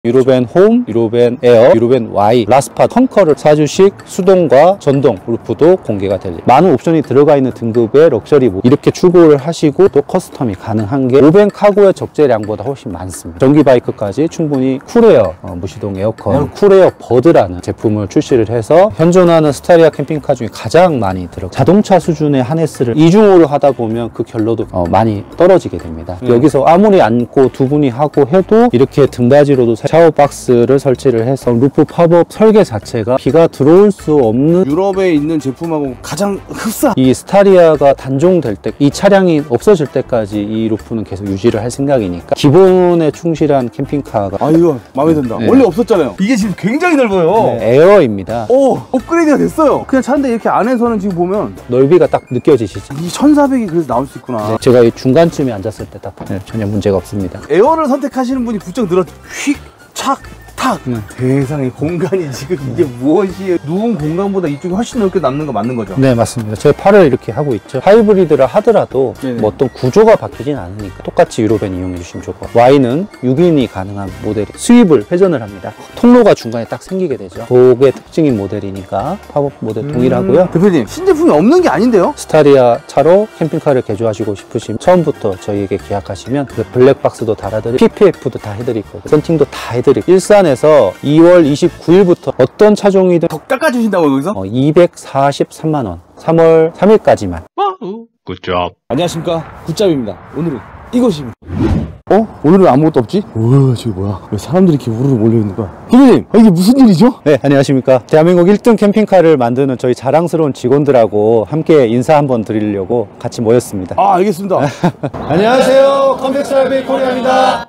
유로벤 홈, 유로벤 에어, 유로벤 Y, 라스파, 컨커를 4주식 수동과 전동 루프도 공개가 될 많은 옵션이 들어가 있는 등급의 럭셔리 모드 이렇게 출고를 하시고 또 커스텀이 가능한 게 오벤 카고의 적재량보다 훨씬 많습니다. 전기 바이크까지 충분히 쿨에어 무시동 에어컨, 쿨에어 버드라는 제품을 출시를 해서 현존하는 스타리아 캠핑카 중에 가장 많이 들어가 자동차 수준의 하네스를 이중으로 하다 보면 그 결로도 많이 떨어지게 됩니다. 여기서 아무리 안고 두 분이 하고 해도 이렇게 등받이로도 샤워 박스를 설치를 해서 루프 팝업 설계 자체가 비가 들어올 수 없는 유럽에 있는 제품하고 가장 흡사. 이 스타리아가 단종될 때 이 차량이 없어질 때까지 이 루프는 계속 유지를 할 생각이니까 기본에 충실한 캠핑카가 이거 마음에 든다. 네. 원래 없었잖아요. 이게 지금 굉장히 넓어요. 네, 에어입니다. 오, 업그레이드가 됐어요. 그냥 차인데 이렇게 안에서는 지금 보면 넓이가 딱 느껴지시죠? 이 1400이 그래서 나올 수 있구나. 네, 제가 이 중간쯤에 앉았을 때 딱 전혀 문제가 없습니다. 에어를 선택하시는 분이 부쩍 늘어 휙, 착, 탁. 세상에 공간이 지금 이게 무엇이에요? 누운 공간보다 이쪽이 훨씬 넓게 남는 거 맞는 거죠? 네, 맞습니다. 제 팔을 이렇게 하고 있죠. 하이브리드를 하더라도 뭐 어떤 구조가 바뀌진 않으니까 똑같이 유로벤 이용해 주시면 좋고, Y는 6인이 가능한 모델이 스윕을 회전을 합니다. 통로가 중간에 딱 생기게 되죠. 그게 특징인 모델이니까 팝업 모델 동일하고요. 대표님, 신제품이 없는 게 아닌데요? 스타리아 차로 캠핑카를 개조하시고 싶으시면 처음부터 저희에게 계약하시면 그 블랙박스도 달아드리고 PPF도 다 해드리고 썬팅도 다 해드리고 일산에서 2월 29일부터 어떤 차종이든 더 깎아주신다고요, 여기서? 243만 원 3월 3일까지만. 굿잡. 안녕하십니까, 굿잡입니다. 오늘은 이것입니다. 오늘은 아무것도 없지? 우와, 저기 뭐야? 왜 사람들이 이렇게 우르르 몰려있는 거야? 대표님, 이게 무슨 일이죠? 네, 안녕하십니까. 대한민국 1등 캠핑카를 만드는 저희 자랑스러운 직원들하고 함께 인사 한번 드리려고 같이 모였습니다. 알겠습니다. 안녕하세요, 컴팩스알베이 코리아입니다.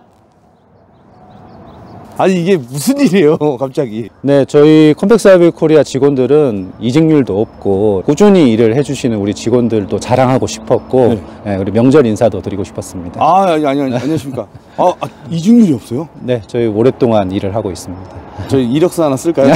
아니, 이게 무슨 일이에요, 갑자기? 네, 저희 컴팩스알베이 코리아 직원들은 이직률도 없고 꾸준히 일을 해주시는 우리 직원들도 자랑하고 싶었고, 네, 그리고 명절 인사도 드리고 싶었습니다. 안녕하십니까. 이직률이 없어요? 네, 저희 오랫동안 일을 하고 있습니다. 저희 이력서 하나 쓸까요?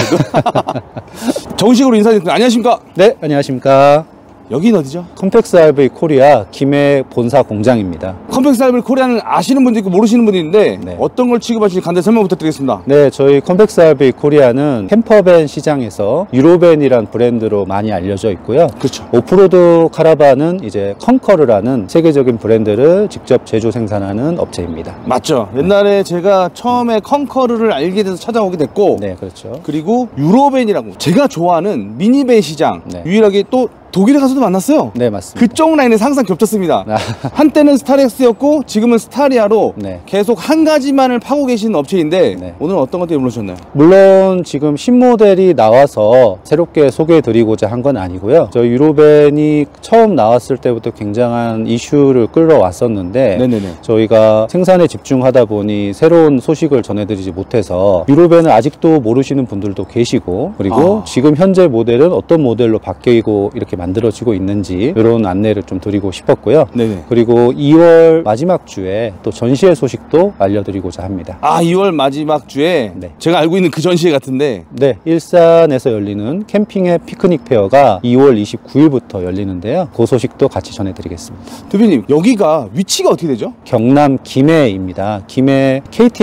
정식으로 인사드립니다. 안녕하십니까? 네, 안녕하십니까. 여긴 어디죠? 컴팩스알베이 코리아 김해 본사 공장입니다. 컴팩스알베이 코리아는 아시는 분도 있고 모르시는 분도 있는데, 네. 어떤 걸 취급하실지 간단히 설명 부탁드리겠습니다. 네, 저희 컴팩스알베이 코리아는 캠퍼밴 시장에서 유로벤이란 브랜드로 많이 알려져 있고요. 그렇죠. 오프로드 카라반은 이제 컨커르라는 세계적인 브랜드를 직접 제조 생산하는 업체입니다. 맞죠. 옛날에 제가 처음에 컨커르를 알게 돼서 찾아오게 됐고, 네, 그렇죠. 그리고 유로벤이라고 제가 좋아하는 미니밴 시장, 네. 유일하게 또 독일에 가서도 만났어요. 네, 맞습니다. 그쪽 라인에서 항상 겹쳤습니다. 한때는 스타렉스였고 지금은 스타리아로 네. 계속 한 가지만을 파고 계시는 업체인데, 네. 오늘 어떤 것 때문에 불러주셨나요? 물론 지금 신모델이 나와서 새롭게 소개해드리고자 한 건 아니고요. 저희 유로벤이 처음 나왔을 때부터 굉장한 이슈를 끌어왔었는데, 네네네. 저희가 생산에 집중하다 보니 새로운 소식을 전해드리지 못해서 유로벤을 아직도 모르시는 분들도 계시고, 그리고 지금 현재 모델은 어떤 모델로 바뀌고 이렇게 만들어지고 있는지 이런 안내를 좀 드리고 싶었고요. 네네. 그리고 2월 마지막 주에 또 전시회 소식도 알려드리고자 합니다. 2월 마지막 주에 네. 제가 알고 있는 그 전시회 같은데, 네, 일산에서 열리는 캠핑의 피크닉 페어가 2월 29일부터 열리는데요. 그 소식도 같이 전해드리겠습니다. 대표님, 여기가 위치가 어떻게 되죠? 경남 김해입니다. 김해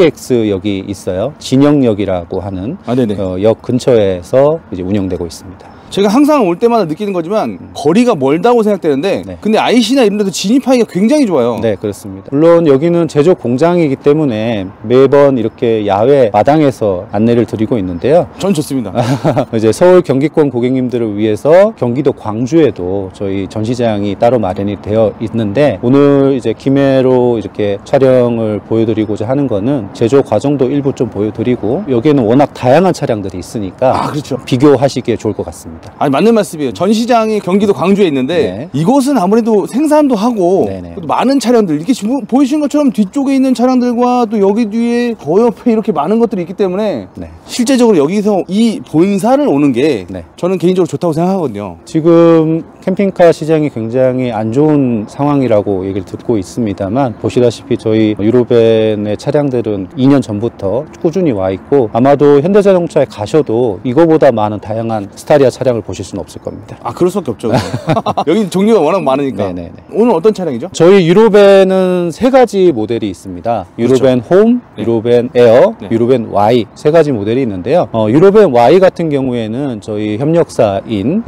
KTX역이 있어요. 진영역이라고 하는 네네. 역 근처에서 이제 운영되고 있습니다. 제가 항상 올 때마다 느끼는 거지만 거리가 멀다고 생각되는데, 네. 근데 IC나 이런 데도 진입하기가 굉장히 좋아요. 네, 그렇습니다. 물론 여기는 제조 공장이기 때문에 매번 이렇게 야외 마당에서 안내를 드리고 있는데요. 전 좋습니다. 이제 서울 경기권 고객님들을 위해서 경기도 광주에도 저희 전시장이 따로 마련이 되어 있는데, 오늘 이제 김해로 이렇게 촬영을 보여드리고자 하는 거는 제조 과정도 일부 좀 보여드리고, 여기에는 워낙 다양한 차량들이 있으니까 그렇죠. 비교하시기에 좋을 것 같습니다. 맞는 말씀이에요. 전시장이 경기도 광주에 있는데, 네. 이곳은 아무래도 생산도 하고, 네네. 또 많은 차량들, 이렇게 지금 보이시는 것처럼 뒤쪽에 있는 차량들과 또 여기 뒤에 그 옆에 이렇게 많은 것들이 있기 때문에, 네. 실제적으로 여기서 이 본사를 오는 게 네. 저는 개인적으로 좋다고 생각하거든요. 지금 캠핑카 시장이 굉장히 안 좋은 상황이라고 얘기를 듣고 있습니다만, 보시다시피 저희 유로벤의 차량들은 2년 전부터 꾸준히 와 있고, 아마도 현대자동차에 가셔도 이거보다 많은 다양한 스타리아 차량 차량을 보실 수는 없을 겁니다. 아, 그럴 수밖에 없죠. 여기 종류가 워낙 많으니까. 네네네. 오늘 어떤 차량이죠? 저희 유로벤은 세 가지 모델이 있습니다. 유로벤 홈, 네. 유로벤 에어, 네. 유로벤 Y 세 가지 모델이 있는데요. 유로벤 Y 같은 경우에는 저희 협력사인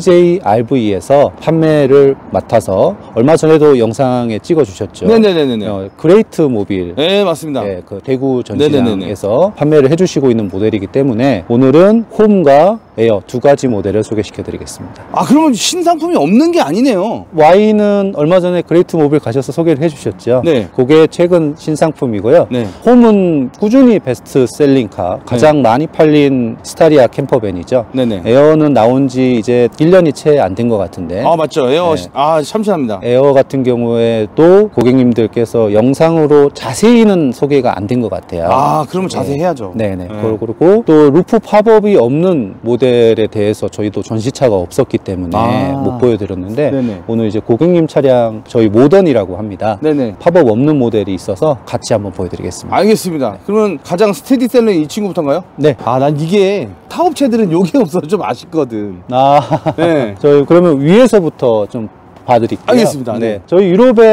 YJRV에서 판매를 맡아서 얼마 전에도 영상에 찍어주셨죠. 네네네네. 그레이트 모빌. 네, 맞습니다. 네, 그 대구 네네네네. 전시장에서 판매를 해주시고 있는 모델이기 때문에 오늘은 홈과 에어 두 가지 모델을 소개시켜 드리겠습니다. 아, 그러면 신상품이 없는 게 아니네요. Y는 얼마 전에 그레이트 모빌 가셔서 소개를 해주셨죠. 네. 그게 최근 신상품이고요. 네. 홈은 꾸준히 베스트셀링카, 가장 많이 팔린 스타리아 캠퍼밴이죠. 네네. 에어는 나온 지 이제 1년이 채 안 된 것 같은데 아, 맞죠. 에어. 네. 아, 참신합니다. 에어 같은 경우에도 고객님들께서 영상으로 자세히는 소개가 안 된 것 같아요. 아, 그러면 자세히 해야죠. 네네. 네. 그리고 또 루프 팝업이 없는 모델에 대해서 저희도 전시차가 없었기 때문에 아. 못 보여드렸는데 네네. 오늘 이제 고객님 차량 저희 모던이라고 합니다. 네네. 팝업 없는 모델이 있어서 같이 한번 보여드리겠습니다. 알겠습니다. 그러면 가장 스테디셀러인 이 친구부터인가요? 네. 아, 난 이게 타업체들은 요게 없어서 좀 아쉽거든. 아, 네. 저희 그러면 위에서부터 좀 봐드릴게요. 알겠습니다. 네. 저희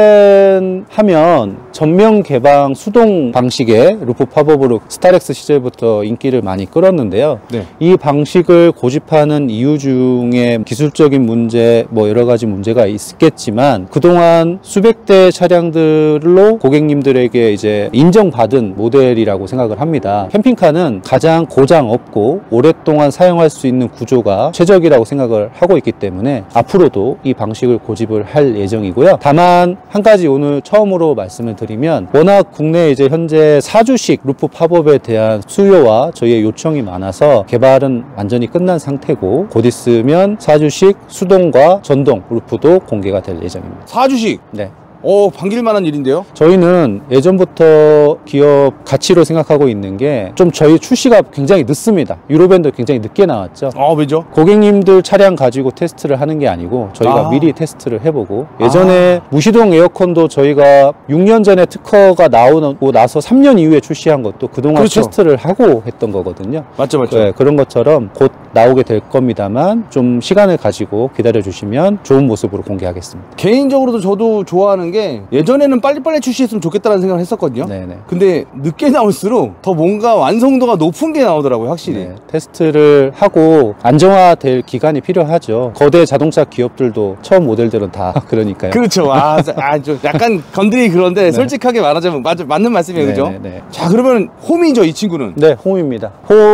유로벤 하면 전면 개방 수동 방식의 루프 팝업으로 스타렉스 시절부터 인기를 많이 끌었는데요. 네. 이 방식을 고집하는 이유 중에 기술적인 문제, 뭐 여러 가지 문제가 있겠지만 그동안 수백 대 차량들로 고객님들에게 이제 인정받은 모델이라고 생각을 합니다. 캠핑카는 가장 고장 없고 오랫동안 사용할 수 있는 구조가 최적이라고 생각을 하고 있기 때문에 앞으로도 이 방식을 고집을 할 예정이고요. 다만 한 가지 오늘 처음으로 말씀을 드리면 워낙 국내에 이제 현재 사주식 루프 팝업에 대한 수요와 저희의 요청이 많아서 개발은 완전히 끝난 상태고 곧 있으면 사주식 수동과 전동 루프도 공개가 될 예정입니다. 사주식. 네. 반길만한 일인데요. 저희는 예전부터 기업 가치로 생각하고 있는 게 좀 저희 출시가 굉장히 늦습니다. 유로밴도 굉장히 늦게 나왔죠. 왜죠? 고객님들 차량 가지고 테스트를 하는 게 아니고 저희가 미리 테스트를 해보고 예전에 무시동 에어컨도 저희가 6년 전에 특허가 나오고 나서 3년 이후에 출시한 것도 그동안 그렇죠. 테스트를 하고 했던 거거든요. 맞죠, 맞죠. 네, 그런 것처럼 곧 나오게 될 겁니다만 좀 시간을 가지고 기다려 주시면 좋은 모습으로 공개하겠습니다. 개인적으로도 저도 좋아하는 게 예전에는 빨리빨리 출시했으면 좋겠다는 생각을 했었거든요. 네네. 근데 늦게 나올수록 더 뭔가 완성도가 높은 게 나오더라고요, 확실히. 네, 테스트를 하고 안정화될 기간이 필요하죠. 거대 자동차 기업들도 처음 모델들은 다 그러니까요. 그렇죠. 좀 약간 건드리 그런데 솔직하게 말하자면 맞는 말씀이에요, 그죠? 네. 자, 그러면 홈이죠, 이 친구는. 네, 홈입니다.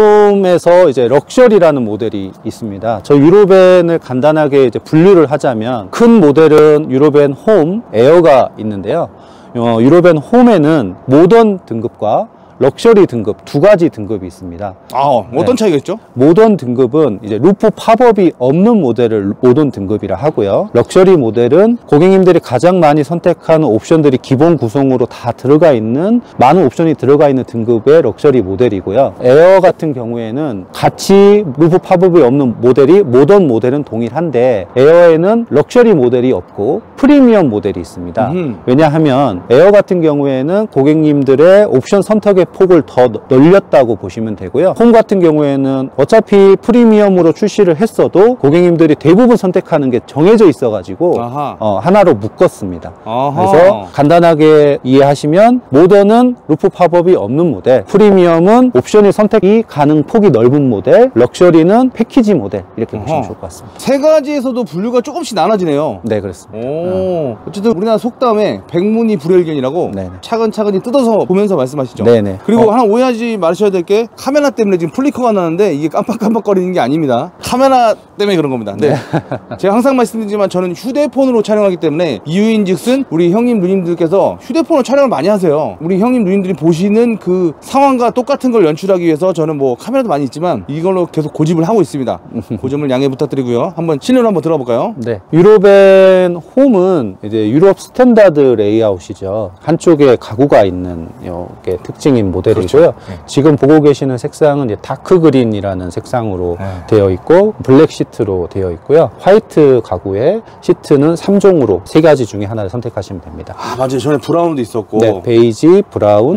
홈에서 이제 럭셔리라는 모델이 있습니다. 저 유로벤을 간단하게 이제 분류를 하자면 큰 모델은 유로벤 홈 에어가 있는데요. 유로벤 홈에는 모던 등급과 럭셔리 등급 두 가지 등급이 있습니다. 어떤 차이가 있죠? 모던 등급은 이제 루프 팝업이 없는 모델을 모던 등급이라 하고요. 럭셔리 모델은 고객님들이 가장 많이 선택하는 옵션들이 기본 구성으로 다 들어가 있는 많은 옵션이 들어가 있는 등급의 럭셔리 모델이고요. 에어 같은 경우에는 같이 루프 팝업이 없는 모델이 모던 모델은 동일한데 에어에는 럭셔리 모델이 없고 프리미엄 모델이 있습니다. 왜냐하면 에어 같은 경우에는 고객님들의 옵션 선택의 폭을 더 늘렸다고 보시면 되고요. 홈 같은 경우에는 어차피 프리미엄으로 출시를 했어도 고객님들이 대부분 선택하는 게 정해져 있어가지고 하나로 묶었습니다. 그래서 간단하게 이해하시면 모던은 루프 팝업이 없는 모델, 프리미엄은 옵션이 선택이 가능 폭이 넓은 모델, 럭셔리는 패키지 모델 이렇게 보시면 좋을 것 같습니다. 세 가지에서도 분류가 조금씩 나눠지네요. 네, 그렇습니다. 어쨌든 우리나라 속담에 백문이 불여일견이라고 네네. 차근차근히 뜯어서 보면서 말씀하시죠. 네네. 그리고 하나 오해하지 마셔야 될 게 카메라 때문에 지금 플리커가 나는데 이게 깜빡깜빡거리는 게 아닙니다. 카메라 때문에 그런 겁니다. 네. 제가 항상 말씀드리지만 저는 휴대폰으로 촬영하기 때문에 이유인즉슨 우리 형님 누님들께서 휴대폰으로 촬영을 많이 하세요. 우리 형님 누님들이 보시는 그 상황과 똑같은 걸 연출하기 위해서 저는 뭐 카메라도 많이 있지만 이걸로 계속 고집을 하고 있습니다. 그 점을 양해 부탁드리고요. 한번 실내로 한번 들어볼까요? 네. 유로벤 홈은 이제 유럽 스탠다드 레이아웃이죠. 한쪽에 가구가 있는 이게 특징인 모델이고요. 그렇죠. 지금 보고 계시는 색상은 이제 다크 그린이라는 색상으로 되어 있고 블랙 시트로 되어 있고요. 화이트 가구에 시트는 3종으로 세 가지 중에 하나를 선택하시면 됩니다. 맞아요. 전에 브라운도 있었고. 네, 베이지, 브라운,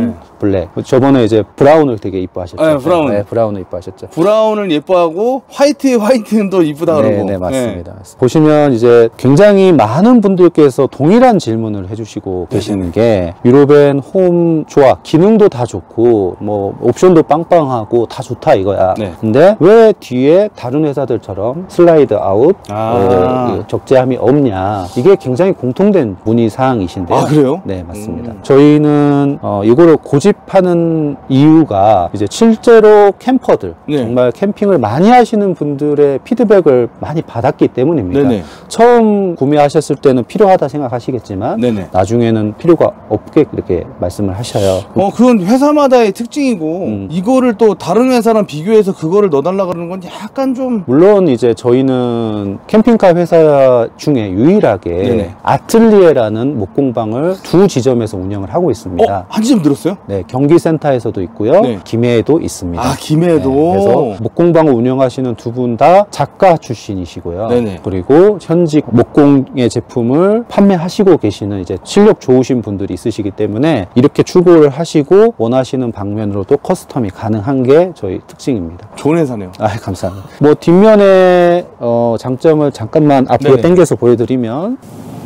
블랙. 저번에 이제 브라운을 되게 이뻐하셨죠. 네, 브라운. 네, 브라운을 이뻐하셨죠. 브라운을 예뻐하고 화이트는 또 이쁘다 그러고. 네, 맞습니다. 보시면 이제 굉장히 많은 분들께서 동일한 질문을 해주시고 계시는 게 유로벤 홈 좋아, 기능도 다 좋고 뭐 옵션도 빵빵하고 다 좋다 이거야. 네. 근데 왜 뒤에 다른 회사들처럼 슬라이드 아웃 적재함이 없냐, 이게 굉장히 공통된 문의 사항이신데요. 아, 그래요? 네, 맞습니다. 저희는 이거를 고집하는 이유가 이제 실제로 캠퍼들, 네. 정말 캠핑을 많이 하시는 분들의 피드백을 많이 받았기 때문입니다. 네네. 처음 구매하셨을 때는 필요하다 생각하시겠지만 네네. 나중에는 필요가 없게 이렇게 말씀을 하셔요. 그건 회사마다의 특징이고 이거를 또 다른 회사랑 비교해서 그거를 넣어달라 그러는 건 약간 좀. 물론 이제 저희는 캠핑카 회사 중에 유일하게 네네. 아틀리에라는 목공방을 두 지점에서 운영을 하고 있습니다. 한 지점 늘었어요? 네, 경기센터에서도 있고요. 네. 김해에도 있습니다. 아, 김해도. 네, 그래서 목공방을 운영하시는 두 분 다 작가 출신이시고요. 네네. 그리고 현직 목공의 제품을 판매하시고 계시는 이제 실력 좋으신 분들이 있으시기 때문에 이렇게 추구를 하시고 원하시는 방면으로도 커스텀이 가능한 게 저희 특징입니다. 좋은 회사네요. 아, 감사합니다. 뭐 뒷면의 장점을 잠깐만 앞으로 네네. 당겨서 보여드리면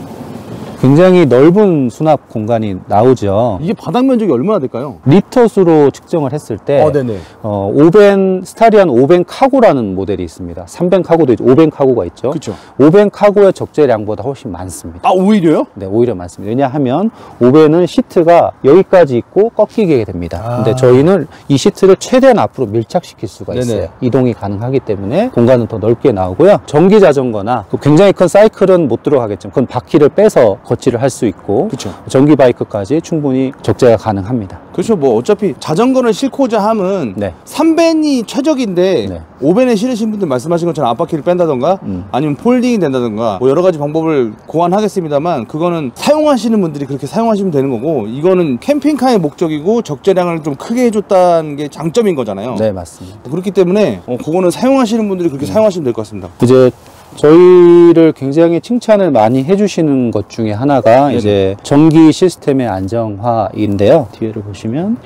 굉장히 넓은 수납 공간이 나오죠. 이게 바닥 면적이 얼마나 될까요? 리터수로 측정을 했을 때 네네. 오벤 스타리안 오벤 카고라는 모델이 있습니다. 3벤 카고도 있죠. 오벤 카고가 있죠. 그쵸. 오벤 카고의 적재량보다 훨씬 많습니다. 아, 오히려요? 네, 오히려 많습니다. 왜냐하면 오벤은 시트가 여기까지 있고 꺾이게 됩니다. 근데 저희는 이 시트를 최대한 앞으로 밀착시킬 수가 네네. 있어요. 이동이 가능하기 때문에 공간은 더 넓게 나오고요. 전기 자전거나 굉장히 큰 사이클은 못 들어가겠지만 그건 바퀴를 빼서 거치를 할 수 있고, 그쵸. 전기 바이크까지 충분히 적재가 가능합니다. 그렇죠. 뭐 어차피 자전거를 싣고자 함은 네. 3벤이 최적인데 네. 5벤에 실으신 분들 말씀하신 것처럼 앞바퀴를 뺀다던가 아니면 폴딩이 된다던가 뭐 여러 가지 방법을 고안하겠습니다만 그거는 사용하시는 분들이 그렇게 사용하시면 되는 거고, 이거는 캠핑카의 목적이고 적재량을 좀 크게 해줬다는 게 장점인 거잖아요. 네, 맞습니다. 그렇기 때문에 그거는 사용하시는 분들이 그렇게 사용하시면 될 것 같습니다. 이제 저희를 굉장히 칭찬을 많이 해주시는 것 중에 하나가 이제 전기 시스템의 안정화인데요. 뒤에를 보시면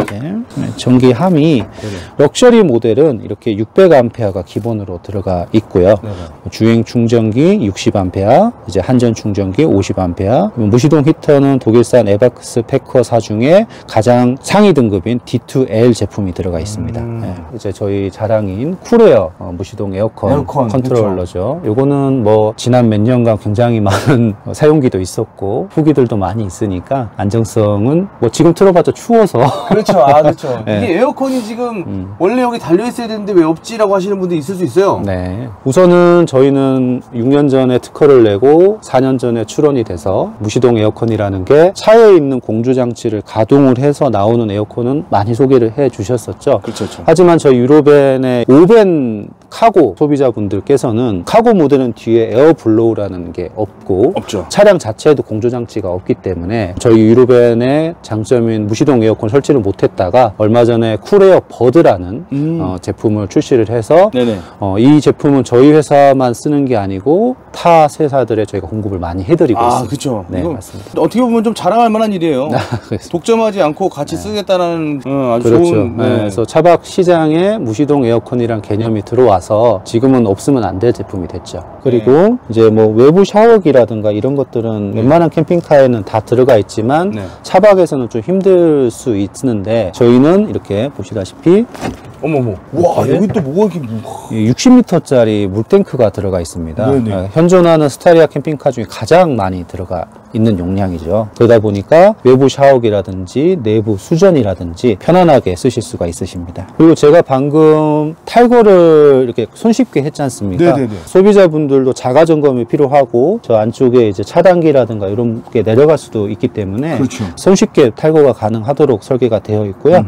전기함이 럭셔리 모델은 이렇게 600A가 기본으로 들어가 있고요. 주행 충전기 60A, 이제 한전 충전기 50A, 무시동 히터는 독일산 에박스 패커4 중에 가장 상위 등급인 D2L 제품이 들어가 있습니다. 이제 저희 자랑인 쿨에어 무시동 에어컨 컨트롤러죠. 요거는 뭐 지난 몇 년간 굉장히 많은 사용기도 있었고 후기들도 많이 있으니까 안정성은 뭐 지금 틀어봤자 추워서 그렇죠. 아, 그렇죠. 네. 이게 에어컨이 지금 원래 여기 달려있어야 되는데 왜 없지라고 하시는 분도 있을 수 있어요. 네. 우선은 저희는 6년 전에 특허를 내고 4년 전에 출원이 돼서 무시동 에어컨이라는 게 차에 있는 공조장치를 가동을 해서 나오는 에어컨은 많이 소개를 해 주셨었죠. 그렇죠. 하지만 저희 유로벤의 5벤 카고 소비자분들께서는 카고 모델은 뒤에 에어블로우라는 게 없고 없죠. 차량 자체에도 공조장치가 없기 때문에 저희 유로벤의 장점인 무시동 에어컨 설치를 못했다가 얼마 전에 쿨에어 버드라는 제품을 출시를 해서 네네. 이 제품은 저희 회사만 쓰는 게 아니고 타 회사들에 저희가 공급을 많이 해드리고 있습니다. 그렇죠. 네, 이거 맞습니다. 어떻게 보면 좀 자랑할 만한 일이에요. 그래서 독점하지 않고 같이 쓰겠다는 아주 그렇죠. 좋은. 네, 그래서 차박 시장에 무시동 에어컨이란 개념이 들어와서 지금은 없으면 안 될 제품이 됐죠. 그리고 이제 뭐 외부 샤워기라든가 이런 것들은 웬만한 캠핑카에는 다 들어가 있지만 차박에서는 좀 힘들 수 있는데 저희는 이렇게 보시다시피 어머머. 와, 여기 또 뭐가 이렇게 60m짜리 물탱크가 들어가 있습니다. 네네. 현존하는 스타리아 캠핑카 중에 가장 많이 들어가 있는 용량이죠. 그러다 보니까 외부 샤워기라든지 내부 수전이라든지 편안하게 쓰실 수가 있으십니다. 그리고 제가 방금 탈거를 이렇게 손쉽게 했지 않습니까? 네네네. 소비자분들도 자가 점검이 필요하고 저 안쪽에 이제 차단기라든가 이런 게 내려갈 수도 있기 때문에 그렇죠. 손쉽게 탈거가 가능하도록 설계가 되어 있고요.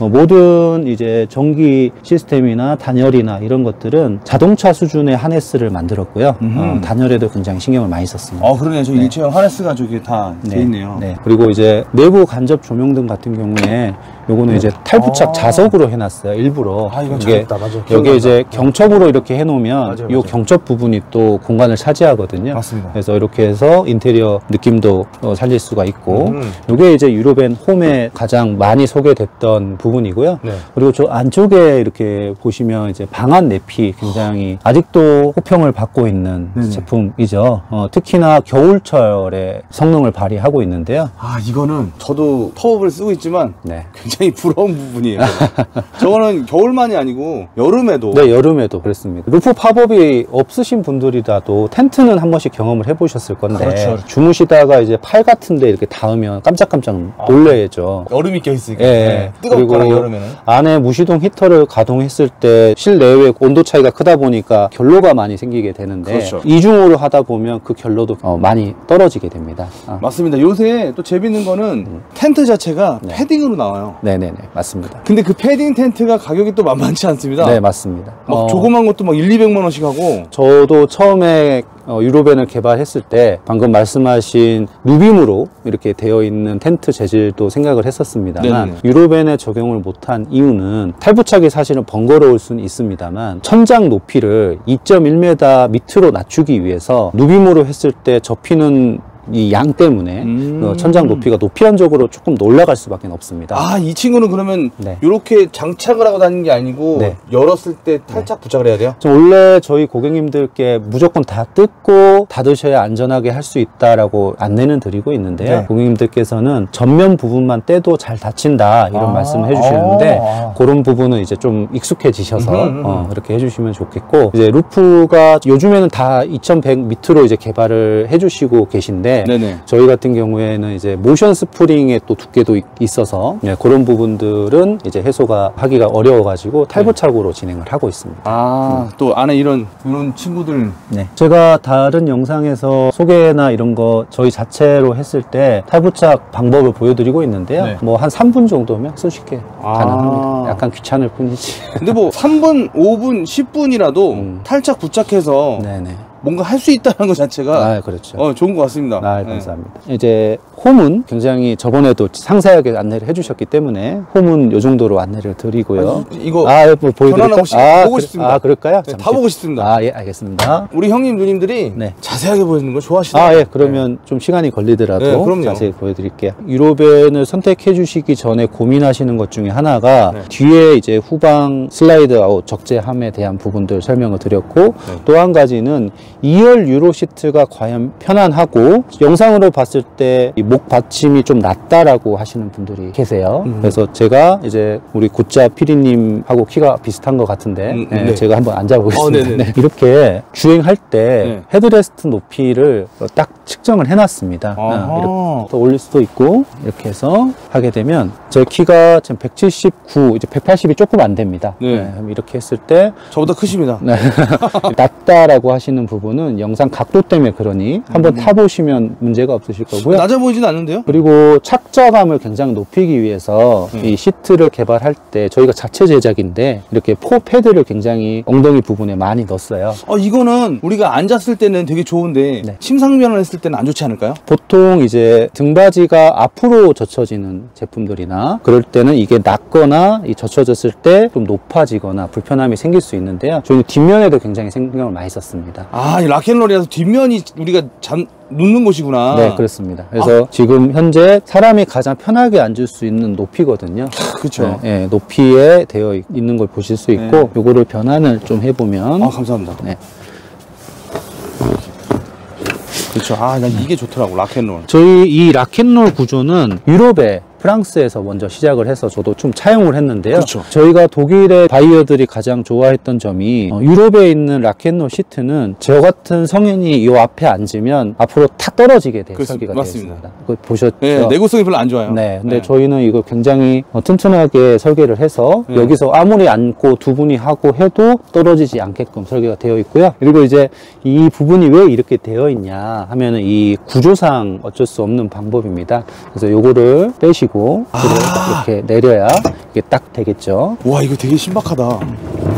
모든 이제 전기 시스템이나 단열이나 이런 것들은 자동차 수준의 하네스를 만들었고요. 단열에도 굉장히 신경을 많이 썼습니다. 그러네요. 저 일체형 하네스가 텐트가 저기 다 돼 있네요. 네. 그리고 이제 내부 간접 조명등 같은 경우에 요거는 이제 탈부착 자석으로 해놨어요. 일부러. 아, 이건 이게 잘했다. 맞아. 여기 이제 경첩으로 이렇게 해놓으면 맞아요, 요 경첩 부분이 또 공간을 차지하거든요. 맞습니다. 그래서 이렇게 해서 인테리어 느낌도 살릴 수가 있고, 요게 이제 유로벤 홈에 가장 많이 소개됐던 부분이고요. 네. 그리고 저 안쪽에 이렇게 보시면 이제 방안 내피 굉장히 아직도 호평을 받고 있는 네네. 제품이죠. 특히나 겨울철에 성능을 발휘하고 있는데요. 아, 이거는 저도 터보를 쓰고 있지만 네. 굉장히 부러운 부분이에요. 저거는 겨울만이 아니고 여름에도. 네, 여름에도 그렇습니다. 루프 팝업이 없으신 분들이라도 텐트는 한 번씩 경험을 해보셨을 건데, 그렇죠. 주무시다가 이제 팔 같은데 이렇게 닿으면 깜짝깜짝 놀래죠. 여름이 껴있으니까. 예, 네. 뜨겁거나 그리고 여름에는. 안에 무시동 히터를 가동했을 때 실내외 온도 차이가 크다 보니까 결로가 많이 생기게 되는데, 그렇죠. 이중으로 하다 보면 그 결로도 많이 떨어지게 됩니다. 맞습니다. 요새 또 재밌는 거는 텐트 자체가 네. 패딩으로 나와요. 네네네, 맞습니다. 근데 그 패딩 텐트가 가격이 또 만만치 않습니다. 네, 맞습니다. 막 조그만 것도 막 1,200만 원씩 하고. 저도 처음에 유로벤을 개발했을 때 방금 말씀하신 누빔으로 이렇게 되어 있는 텐트 재질도 생각을 했었습니다만, 네네네. 유로벤에 적용을 못한 이유는 탈부착이 사실은 번거로울 수는 있습니다만 천장 높이를 2.1m 밑으로 낮추기 위해서 누빔으로 했을 때 접히는 이 양 때문에 천장 높이가 높이란적으로 조금 올라갈 수밖에 없습니다. 아, 이 친구는 그러면 네. 이렇게 장착을 하고 다니는 게 아니고 네. 열었을 때 탈착 부착을 해야 돼요? 원래 저희 고객님들께 무조건 다 뜯고 닫으셔야 안전하게 할 수 있다라고 안내는 드리고 있는데요. 네. 고객님들께서는 전면 부분만 떼도 잘 닫힌다 이런 말씀을 해주시는데, 그런 부분은 이제 좀 익숙해지셔서 이렇게 해주시면 좋겠고, 이제 루프가 요즘에는 다 2100 밑으로 이제 개발을 해주시고 계신데, 네네. 저희 같은 경우에는 이제 모션 스프링의 또 두께도 있어서 그런 부분들은 이제 해소가 하기가 어려워가지고 탈부착으로 진행을 하고 있습니다. 아, 또 안에 이런 친구들. 네. 제가 다른 영상에서 소개나 이런 거 저희 자체로 했을 때 탈부착 방법을 보여드리고 있는데요. 네. 뭐 한 3분 정도면 손쉽게 가능합니다. 약간 귀찮을 뿐이지. 근데 뭐 3분, 5분, 10분이라도 탈착 부착해서 네네. 뭔가 할 수 있다는 것 자체가 그렇죠. 좋은 것 같습니다. 아, 감사합니다. 이제 홈은 굉장히 저번에도 상세하게 안내를 해주셨기 때문에 홈은 이 정도로 안내를 드리고요. 이거 뭐 보여드릴까요? 보고 싶습니다. 그럴까요? 네, 다 보고 싶습니다. 아, 예, 알겠습니다. 우리 형님 누님들이 네. 자세하게 보여주는 걸 좋아하시나요? 아, 예, 그러면 좀 시간이 걸리더라도 네, 그럼요. 자세히 보여드릴게요. 유로벤을 선택해 주시기 전에 고민하시는 것 중에 하나가 네. 뒤에 이제 후방 슬라이드 아웃 적재함에 대한 부분들 설명을 드렸고, 또 한 가지는 2열 유로 시트가 과연 편안하고, 영상으로 봤을 때 이 목 받침이 좀 낮다라고 하시는 분들이 계세요. 그래서 제가 이제 우리 굿자 피디님하고 키가 비슷한 것 같은데, 네. 제가 한번 앉아보겠습니다. 네네네. 네. 이렇게 주행할 때 네. 헤드레스트 높이를 딱 측정을 해놨습니다. 아하. 이렇게 더 올릴 수도 있고, 이렇게 해서 하게 되면 제 키가 지금 179, 이제 180이 조금 안 됩니다. 네. 그럼 이렇게 했을 때 저보다 크십니다. 네. 낮다라고 하시는 부분은 영상 각도 때문에 그러니 한번 타보시면 문제가 없으실 거고요. 낮아 보이진 않는데요? 그리고 착자감을 굉장히 높이기 위해서 이 시트를 개발할 때 저희가 자체 제작인데 이렇게 포 패드를 굉장히 엉덩이 부분에 많이 넣었어요. 이거는 우리가 앉았을 때는 되게 좋은데 네. 침상변을 했을 때는 안 좋지 않을까요? 보통 이제 등받이가 앞으로 젖혀지는 제품들이나 그럴 때는 이게 낮거나 이 젖혀졌을 때 좀 높아지거나 불편함이 생길 수 있는데요. 저희는 뒷면에도 굉장히 신경을 많이 썼습니다. 아, 이 락앤롤이라서 뒷면이 우리가 눕는 곳이구나. 네, 그렇습니다. 그래서 지금 현재 사람이 가장 편하게 앉을 수 있는 높이거든요. 그렇죠. 네, 높이에 되어 있는 걸 보실 수 있고, 요거를 변환을 좀 해보면. 아, 감사합니다. 네. 그렇죠. 아, 난 이게 좋더라고, 락앤롤. 저희 이 락앤롤 구조는 유럽에 프랑스에서 먼저 시작을 해서 저도 좀 차용을 했는데요. 그렇죠. 저희가 독일의 바이어들이 가장 좋아했던 점이 유럽에 있는 락앤롤 시트는 저 같은 성인이 이 앞에 앉으면 앞으로 탁 떨어지게 돼 설계가 되어 맞습니다. 있습니다. 그거 보셨죠? 네, 내구성이 별로 안 좋아요. 네, 근데 네. 저희는 이거 굉장히 튼튼하게 설계를 해서 여기서 아무리 앉고 두 분이 하고 해도 떨어지지 않게끔 설계가 되어 있고요. 그리고 이제 이 부분이 왜 이렇게 되어 있냐 하면은 이 구조상 어쩔 수 없는 방법입니다. 그래서 요거를 빼시고 이렇게 내려야 이게 딱 되겠죠. 와, 이거 되게 신박하다.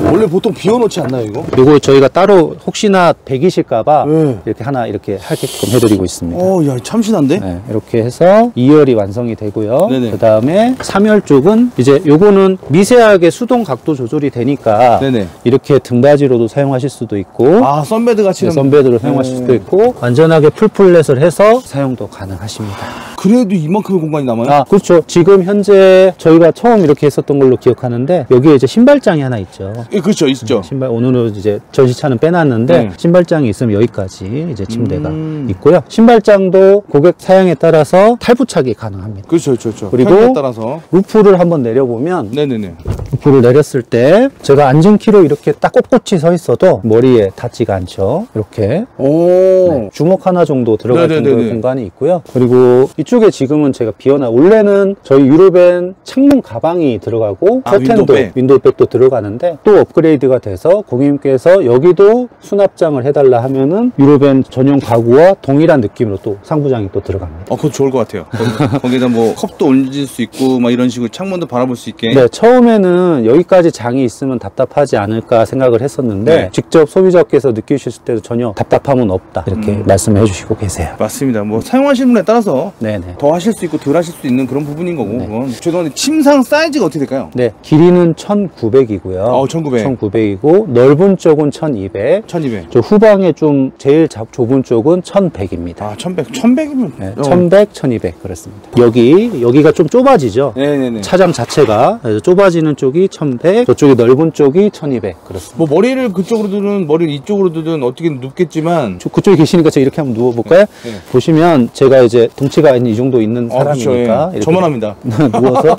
원래 보통 비워놓지 않나요, 이거? 요거 저희가 따로 혹시나 배기실까봐 네. 이렇게 하나 이렇게 하게끔 해드리고 있습니다. 야, 참신한데? 네, 이렇게 해서 2열이 완성이 되고요. 네네. 그 다음에 3열 쪽은 이제 요거는 미세하게 수동 각도 조절이 되니까 네네. 이렇게 등받이로도 사용하실 수도 있고 아, 썬베드 같이. 네, 선베드로 사용하실 수도 있고 완전하게 풀플랫을 해서 사용도 가능하십니다. 그래도 이만큼의 공간이 남아요? 아, 그렇죠. 지금 현재 저희가 처음 이렇게 했었던 걸로 기억하는데 여기에 이제 신발장이 하나 있죠. 예, 그렇죠, 있죠. 신발 오늘은 이제 전시차는 빼놨는데 네. 신발장이 있으면 여기까지 이제 침대가 있고요. 신발장도 고객 사양에 따라서 탈부착이 가능합니다. 그렇죠, 그렇죠. 그리고 편에 따라서. 루프를 한번 내려보면 네네네. 루프를 내렸을 때 제가 앉은 키로 이렇게 딱 꼿꼿이 서 있어도 머리에 닿지가 않죠. 이렇게 오. 주먹 하나 정도 들어갈 네네네네. 정도의 공간이 있고요. 그리고 이쪽에 지금은 제가 원래는 저희 유로벤 창문 가방이 들어가고 아, 커튼도 윈도우백도 들어가는데 또 업그레이드가 돼서 고객님께서 여기도 수납장을 해달라 하면은 유로벤 전용 가구와 동일한 느낌으로 또 상부장이 또 들어갑니다. 그거 좋을 것 같아요. 거기다 뭐 컵도 얹을 수 있고 막 이런 식으로 창문도 바라볼 수 있게. 네, 처음에는 여기까지 장이 있으면 답답하지 않을까 생각을 했었는데 네. 직접 소비자께서 느끼실 때도 전혀 답답함은 없다 이렇게 말씀해 주시고 계세요. 맞습니다. 뭐 사용하시는 분에 따라서 네네. 더 하실 수 있고 덜 하실 수 있는 그런 부분인 거고. 네. 그건. 죄송한데 침상 사이즈가 어떻게 될까요? 네, 길이는 1900이고요. 1900. 1900이고 넓은 쪽은 1200. 1200. 저 후방에 좀 제일 좁은 쪽은 1100입니다. 아, 1100. 1100이면. 네, 1100, 1200 그렇습니다. 여기가 좀 좁아지죠. 네네네. 차장 자체가 그래서 좁아지는 쪽이 1100, 저쪽이 넓은 쪽이 1200 그렇습니다. 뭐 머리를 그쪽으로 두든 머리를 이쪽으로 두든 어떻게 눕겠지만. 그쪽에 계시니까 제가 이렇게 한번 누워볼까요? 네. 보시면 제가 이제 덩치가 이 정도 있는 그렇죠. 사람이니까 예. 이렇게 저만 합니다. 누워서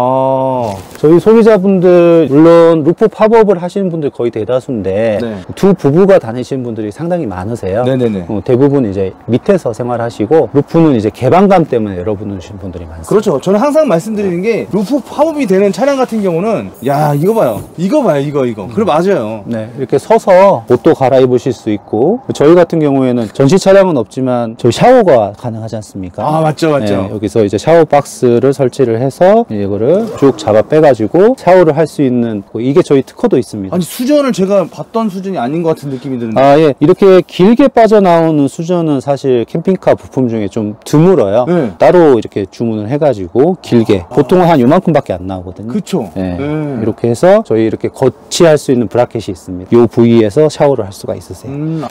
저희 소비자분들 물론 루프 팝업을 하시는 분들 거의 대다수인데 네. 두 부부가 다니시는 분들이 상당히 많으세요. 네네네. 대부분 이제 밑에서 생활하시고 루프는 이제 개방감 때문에 열어보시는 분들이 많습니다. 그렇죠. 저는 항상 말씀드리는 게 루프 팝업이 되는 차량 같은 경우는 야, 이거 봐요. 이거. 그래 맞아요. 네, 이렇게 서서 옷도 갈아입으실 수 있고 저희 같은 경우에는 전시 차량은 없지만 저희 샤워가 가능하지 않습니까? 아, 맞죠. 네, 여기서 이제 샤워 박스를 설치를 해서 이거를 쭉 잡아 빼가지고 샤워를 할 수 있는 이게 저희 특허도 있습니다. 아니, 수전을 제가 봤던 수준이 아닌 것 같은 느낌이 드는데. 아, 예. 이렇게 길게 빠져나오는 수전은 사실 캠핑카 부품 중에 좀 드물어요. 네. 따로 이렇게 주문을 해가지고 길게. 보통은 한 요만큼밖에 안 나오거든요. 그쵸. 네. 네. 이렇게 해서 저희 이렇게 거치할 수 있는 브라켓이 있습니다. 이 부위에서 샤워를 할 수가 있으세요.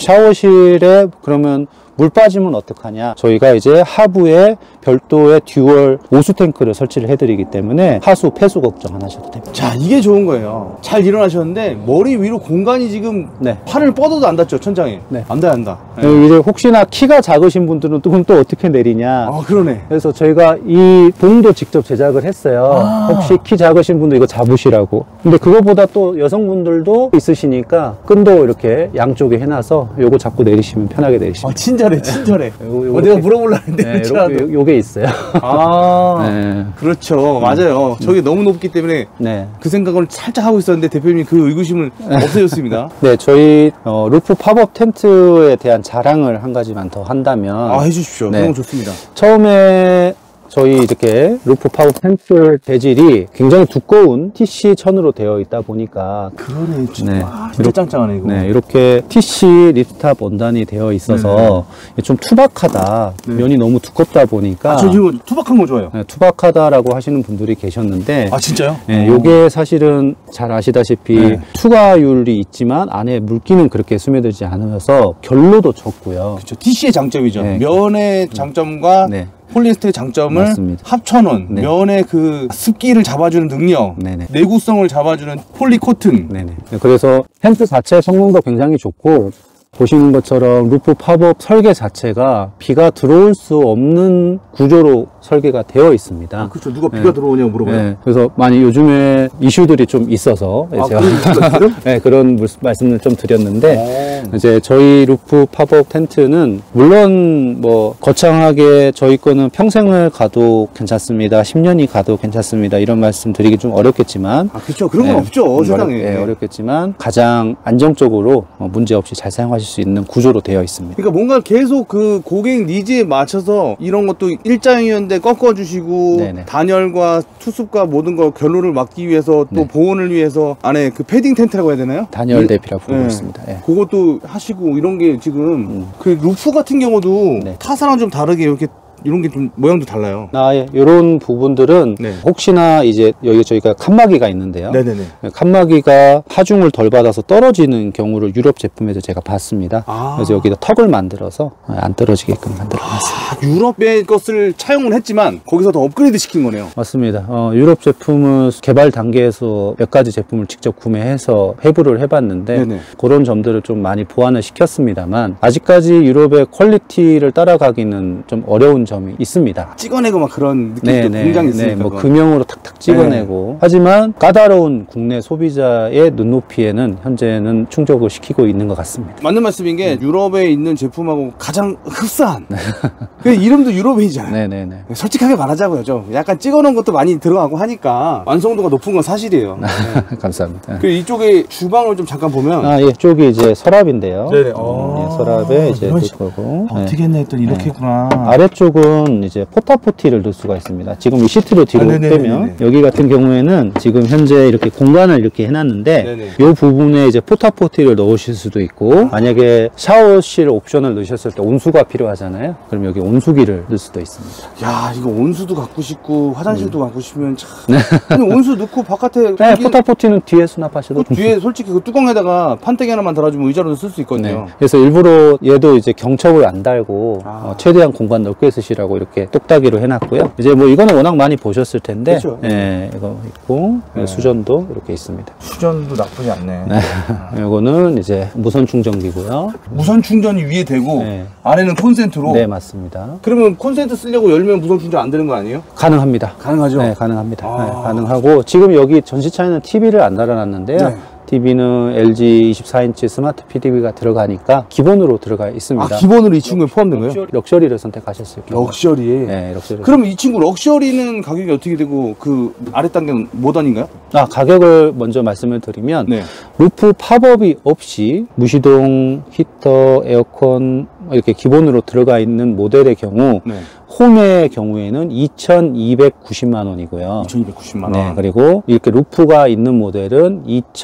샤워실에 그러면 물 빠지면 어떡하냐? 저희가 이제 하부에 별도의 듀얼 오수 탱크를 설치를 해드리기 때문에 하수, 폐수 걱정 안 하셔도 됩니다. 자, 이게 좋은 거예요. 잘 일어나셨는데 머리 위로 공간이 지금 네. 팔을 뻗어도 안 닿죠, 천장에. 네. 안 닿아. 이제 혹시나 키가 작으신 분들은 또 어떻게 내리냐? 아, 그러네. 그래서 저희가 이 봉도 직접 제작을 했어요. 혹시 키 작으신 분들 이거 잡으시라고. 근데 그거보다 또 여성분들도 있으시니까 끈도 이렇게 양쪽에 해놔서 요거 잡고 내리시면 편하게 내리시면. 친절해. 요거 내가 이렇게- 물어보려 했는데. 네, 요게 있어요. 아, 네. 그렇죠. 맞아요. 저게 너무 높기 때문에 네. 그 생각을 살짝 하고 있었는데 대표님이 그 의구심을 없애줬습니다. 네, 저희 루프 팝업 텐트에 대한 자랑을 한 가지만 더 한다면 아, 해주십시오. 네. 너무 좋습니다. 처음에 저희 이렇게 루프 팝업 텐트 재질이 굉장히 두꺼운 TC 천으로 되어 있다 보니까 그러네. 진짜, 네. 진짜 짱짱하네, 이거. 네, 이렇게 TC 립스탑 원단이 되어 있어서 좀 투박하다. 네. 면이 너무 두껍다 보니까 저 이거 투박한 거 좋아요. 네, 투박하다라고 하시는 분들이 계셨는데 아, 진짜요? 네, 요게 사실은 잘 아시다시피 네. 투과율이 있지만 안에 물기는 그렇게 스며들지 않으면서 결로도 적고요. 그렇죠. TC의 장점이죠. 네. 면의 장점과 네. 폴리에스테의 장점을 맞습니다. 합쳐놓은 네. 면의 그 습기를 잡아주는 능력, 네네. 내구성을 잡아주는 폴리코튼. 네네. 그래서 텐트 자체 성능도 굉장히 좋고 보시는 것처럼 루프 팝업 설계 자체가 비가 들어올 수 없는 구조로 설계가 되어 있습니다. 그렇죠. 누가 네. 비가 들어오냐고 물어봐요. 네, 그래서 많이 요즘에 이슈들이 좀 있어서 아, 제가 그런 이슈가 있어요? 네, 그런 말씀을 좀 드렸는데 이제 저희 루프 팝업 텐트는 물론 뭐 거창하게 저희 거는 평생을 가도 괜찮습니다. 10년이 가도 괜찮습니다. 이런 말씀 드리기 좀 어렵겠지만 아, 그렇죠. 그런 건 없죠. 세상에. 어렵겠지만 가장 안정적으로 문제 없이 잘 사용하실 수 있는 구조로 되어 있습니다. 그러니까 뭔가 계속 그 고객 니즈에 맞춰서 이런 것도 일자형이었는데 꺾어주시고 네네. 단열과 투습과 모든 걸 결로를 막기 위해서 또 네. 보온을 위해서 안에 그 패딩 텐트라고 해야 되나요? 단열 대피라고 부르고 네. 있습니다. 예. 그것도 하시고 이런 게 지금 그 루프 같은 경우도 네. 타사랑 좀 다르게 이렇게 이런 게 좀 모양도 달라요. 이런 부분들은 네. 혹시나 이제 여기 저희가 칸막이가 있는데요. 네네네. 칸막이가 하중을 덜 받아서 떨어지는 경우를 유럽 제품에서 제가 봤습니다. 아. 그래서 여기다 턱을 만들어서 안 떨어지게끔 만들어놨습니다. 유럽의 것을 차용을 했지만 거기서 더 업그레이드 시킨 거네요. 맞습니다. 유럽 제품은 개발 단계에서 몇 가지 제품을 직접 구매해서 회부를 해봤는데 네네. 그런 점들을 좀 많이 보완을 시켰습니다만 아직까지 유럽의 퀄리티를 따라가기는 좀 어려운 점이 있습니다. 찍어내고 막 그런 느낌도 굉장히 있으니까. 뭐 금형으로 탁탁 찍어내고 하지만 까다로운 국내 소비자의 눈높이에는 현재는 충족을 시키고 있는 것 같습니다. 맞는 말씀인 게 유럽에 있는 제품하고 가장 흡사한 그 이름도 유럽이잖아요. 네네네. 솔직하게 말하자고요. 좀 약간 찍어놓은 것도 많이 들어가고 하니까 완성도가 높은 건 사실이에요. 네. 감사합니다. 그 이쪽에 주방을 좀 잠깐 보면 예, 쪽이 이제 서랍인데요. 네네. 서랍에 이제 이런 넣을 식- 거고. 어떻게 했나 했더니 이렇게 했구나. 아래쪽은 이제 포타포티를 넣을 수가 있습니다. 지금 이 시트로 뒤로 네네네네네. 빼면 여기 같은 경우에는 지금 현재 이렇게 공간을 이렇게 해놨는데 네네. 이 부분에 이제 포타포티를 넣으실 수도 있고 만약에 샤워실 옵션을 넣으셨을 때 온수가 필요하잖아요. 그럼 여기 온수기를 넣을 수도 있습니다. 야, 이거 온수도 갖고 싶고 화장실도 갖고 싶으면 참. 근데 온수 넣고 바깥에 네, 이게 포타포티는 뒤에 수납하셔도 그 뒤에 솔직히 그 뚜껑에다가 판때기 하나만 달아주면 의자로도 쓸 수 있거든요. 네. 그래서 일부러 얘도 이제 경첩을 안 달고 아. 최대한 공간 넓게 쓰시라고 이렇게 똑딱이로 해놨고요. 이제 뭐 이거는 워낙 많이 보셨을 텐데, 그쵸. 예, 이거 있고 네. 수전도 이렇게 있습니다. 수전도 나쁘지 않네. 이거는 이제 무선 충전기고요. 무선 충전이 위에 되고 네. 아래는 콘센트로. 네, 맞습니다. 그러면 콘센트 쓰려고 열면 무선 충전 안 되는 거 아니에요? 가능합니다. 가능하죠? 네, 가능합니다. 아. 네, 가능하고 지금 여기 전시차에는 TV를 안 달아놨는데요. 네. TV는 LG 24인치 스마트 TV가 들어가니까 기본으로 들어가 있습니다. 아, 기본으로 이 친구에 포함된 거예요? 럭셔리를 선택하셨을 경우. 럭셔리. 네, 럭셔리. 그럼 이 친구 럭셔리는 가격이 어떻게 되고 그 아래 단계는 모던인가요? 가격을 먼저 말씀을 드리면 네. 루프 팝업이 없이 무시동, 히터, 에어컨 이렇게 기본으로 들어가 있는 모델의 경우 네. 홈의 경우에는 2,290만 원이고요. 2,290만 원. 네, 그리고 이렇게 루프가 있는 모델은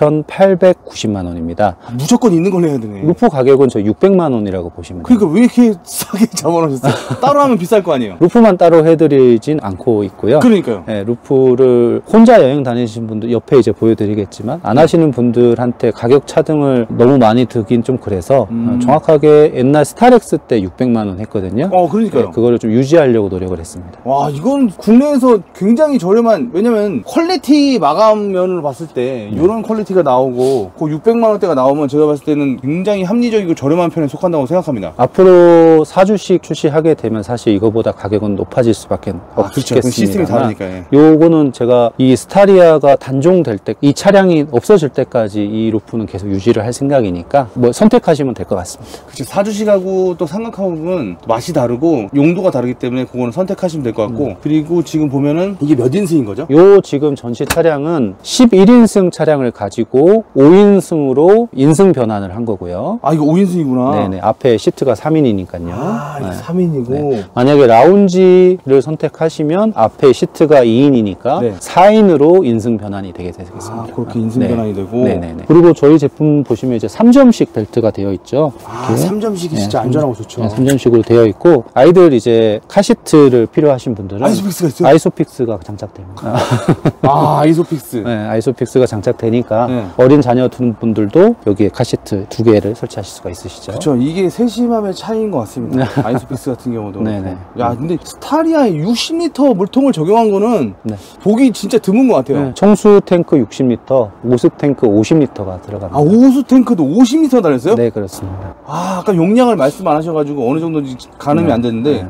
2,890만 원입니다. 무조건 있는 걸로 해야 되네. 루프 가격은 저 600만 원이라고 보시면 돼요. 그러니까 왜 이렇게 싸게 잡아놓으셨어요? 따로 하면 비쌀 거 아니에요? 루프만 따로 해드리진 않고 있고요. 그러니까요. 네, 루프를 혼자 여행 다니시는 분들 옆에 이제 보여드리겠지만 안 하시는 분들한테 가격 차등을 너무 많이 드긴 좀 그래서 정확하게 옛날 스타렉스 때 600만 원 했거든요. 그러니까요. 네, 그거를 좀 유지하려고 노력을 했습니다. 와, 이건 국내에서 굉장히 저렴한, 왜냐면 퀄리티 마감면으로 봤을 때 이런 퀄리티가 나오고 그 600만 원대가 나오면 제가 봤을 때는 굉장히 합리적이고 저렴한 편에 속한다고 생각합니다. 앞으로 4주씩 출시하게 되면 사실 이거보다 가격은 높아질 수밖에 그렇죠. 그 시스템이 없겠습니다. 다르니까. 예. 요거는 제가 이 스타리아가 단종될 때, 이 차량이 없어질 때까지 이 루프는 계속 유지를 할 생각이니까 뭐 선택하시면 될 것 같습니다. 그치, 사주식하고 또 삼각하고 보면 맛이 다르고 용도가 다르기 때문에 그거는 선택하시면 될 것 같고 그리고 지금 보면은 이게 몇 인승인 거죠? 요 지금 전시 차량은 11인승 차량을 가지고 5인승으로 인승 변환을 한 거고요. 아, 이거 5인승이구나. 네네. 앞에 시트가 3인이니까요. 아, 이게 3인이고. 만약에 라운지를 선택하시면 앞에 시트가 2인이니까 네. 4인으로 인승 변환이 되게 되겠습니다. 아, 그렇게 인승 네. 변환이 되고. 네네네. 그리고 저희 제품 보시면 이제 3점식 벨트가 되어 있죠. 아, 이렇게. 3점식이 네, 진짜 안전하고 좋죠. 네, 3점식으로 되어 있고 아이들 이제 카시트를 필요하신 분들은 아이소픽스가 있어요? 아이소픽스가 장착됩니다. 아, 아이소픽스. 네, 아이소픽스가 장착되니까 네. 어린 자녀 둔 분들도 여기에 카시트 2개를 설치하실 수가 있으시죠. 그렇죠. 이게 세심함의 차이인 것 같습니다. 아이소픽스 같은 경우도. 네네. 야, 근데 스타리아에 60리터 물통을 적용한 거는 네. 보기 진짜 드문 것 같아요. 네, 청수 탱크 60리터, 오습 탱크 50리터가 들어갑니다. 아, 오수 탱크도 50리터 달렸어요? 네, 그렇습니다. 아, 아까 용량을 말씀 안 하셔가지고 어느 정도인지 가늠이 네. 안 됐는데 네. 그게 어디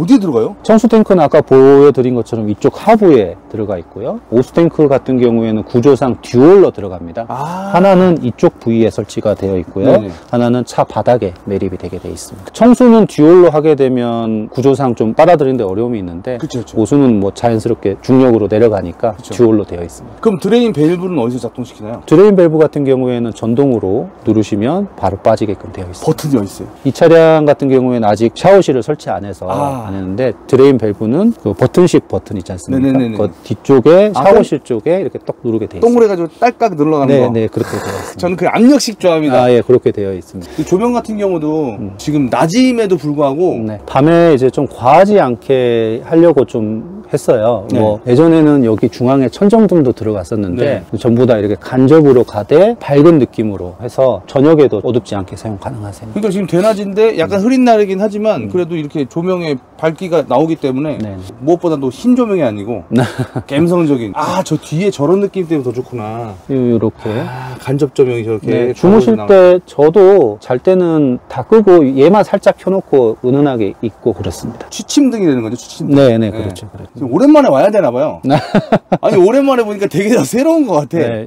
어디에 들어가요? 청수 탱크는 아까 보여드린 것처럼 이쪽 하부에 들어가 있고요. 오수 탱크 같은 경우에는 구조상 듀얼로 들어갑니다. 하나는 이쪽 부위에 설치가 되어 있고요. 네네. 하나는 차 바닥에 매립이 되게 되어 있습니다. 청수는 듀얼로 하게 되면 구조상 좀 빨아들이는데 어려움이 있는데 그쵸. 오수는 뭐 자연스럽게 중력으로 내려가니까 듀얼로 되어 있습니다. 그럼 드레인 밸브는 어디서 작동시키나요? 드레인 밸브 같은 경우에는 전동으로 누르시면 바로 빠지게끔 되어 있습니다. 버튼이 어디 있어요? 이 차량 같은 경우에는 아직 샤워실을 설치 안 해서 안 했는데 드레인 밸브는 그 버튼식 버튼 있지 않습니까? 네네네네. 그 뒤쪽에 샤워실 쪽에 이렇게 떡 누르게 되어 있습니다. 동그래 가지고 딸깍 눌러가는 거. 네, 그렇게 되어 있습니다. 저는 그 압력식 좋아합니다. 예, 그렇게 되어 있습니다. 이 조명 같은 경우도 지금 낮임에도 불구하고 네, 밤에 이제 좀 과하지 않게 하려고 좀 했어요. 네. 뭐 예전에는 여기 중앙에 천정등도 들어갔었는데 전부 다 이렇게 간접으로 가되 밝은 느낌으로 해서 저녁에도 어둡지 않게 사용 가능하세요. 그러니까 지금 대낮인데 약간 흐린 날이긴 하지만 그래도 이렇게 조명에 밝기가 나오기 때문에 네. 무엇보다도 흰 조명이 아니고 감성적인 저 뒤에 저런 느낌 때문에 더 좋구나. 이렇게 간접 조명이 저렇게 네, 주무실 때 저도 잘 때는 다 끄고 얘만 살짝 켜놓고 은은하게 있고 그렇습니다. 취침등이 되는 거죠, 취침등. 네, 그렇죠. 지금 오랜만에 와야 되나 봐요. 아니 오랜만에 보니까 되게 다 새로운 것 같아. 네,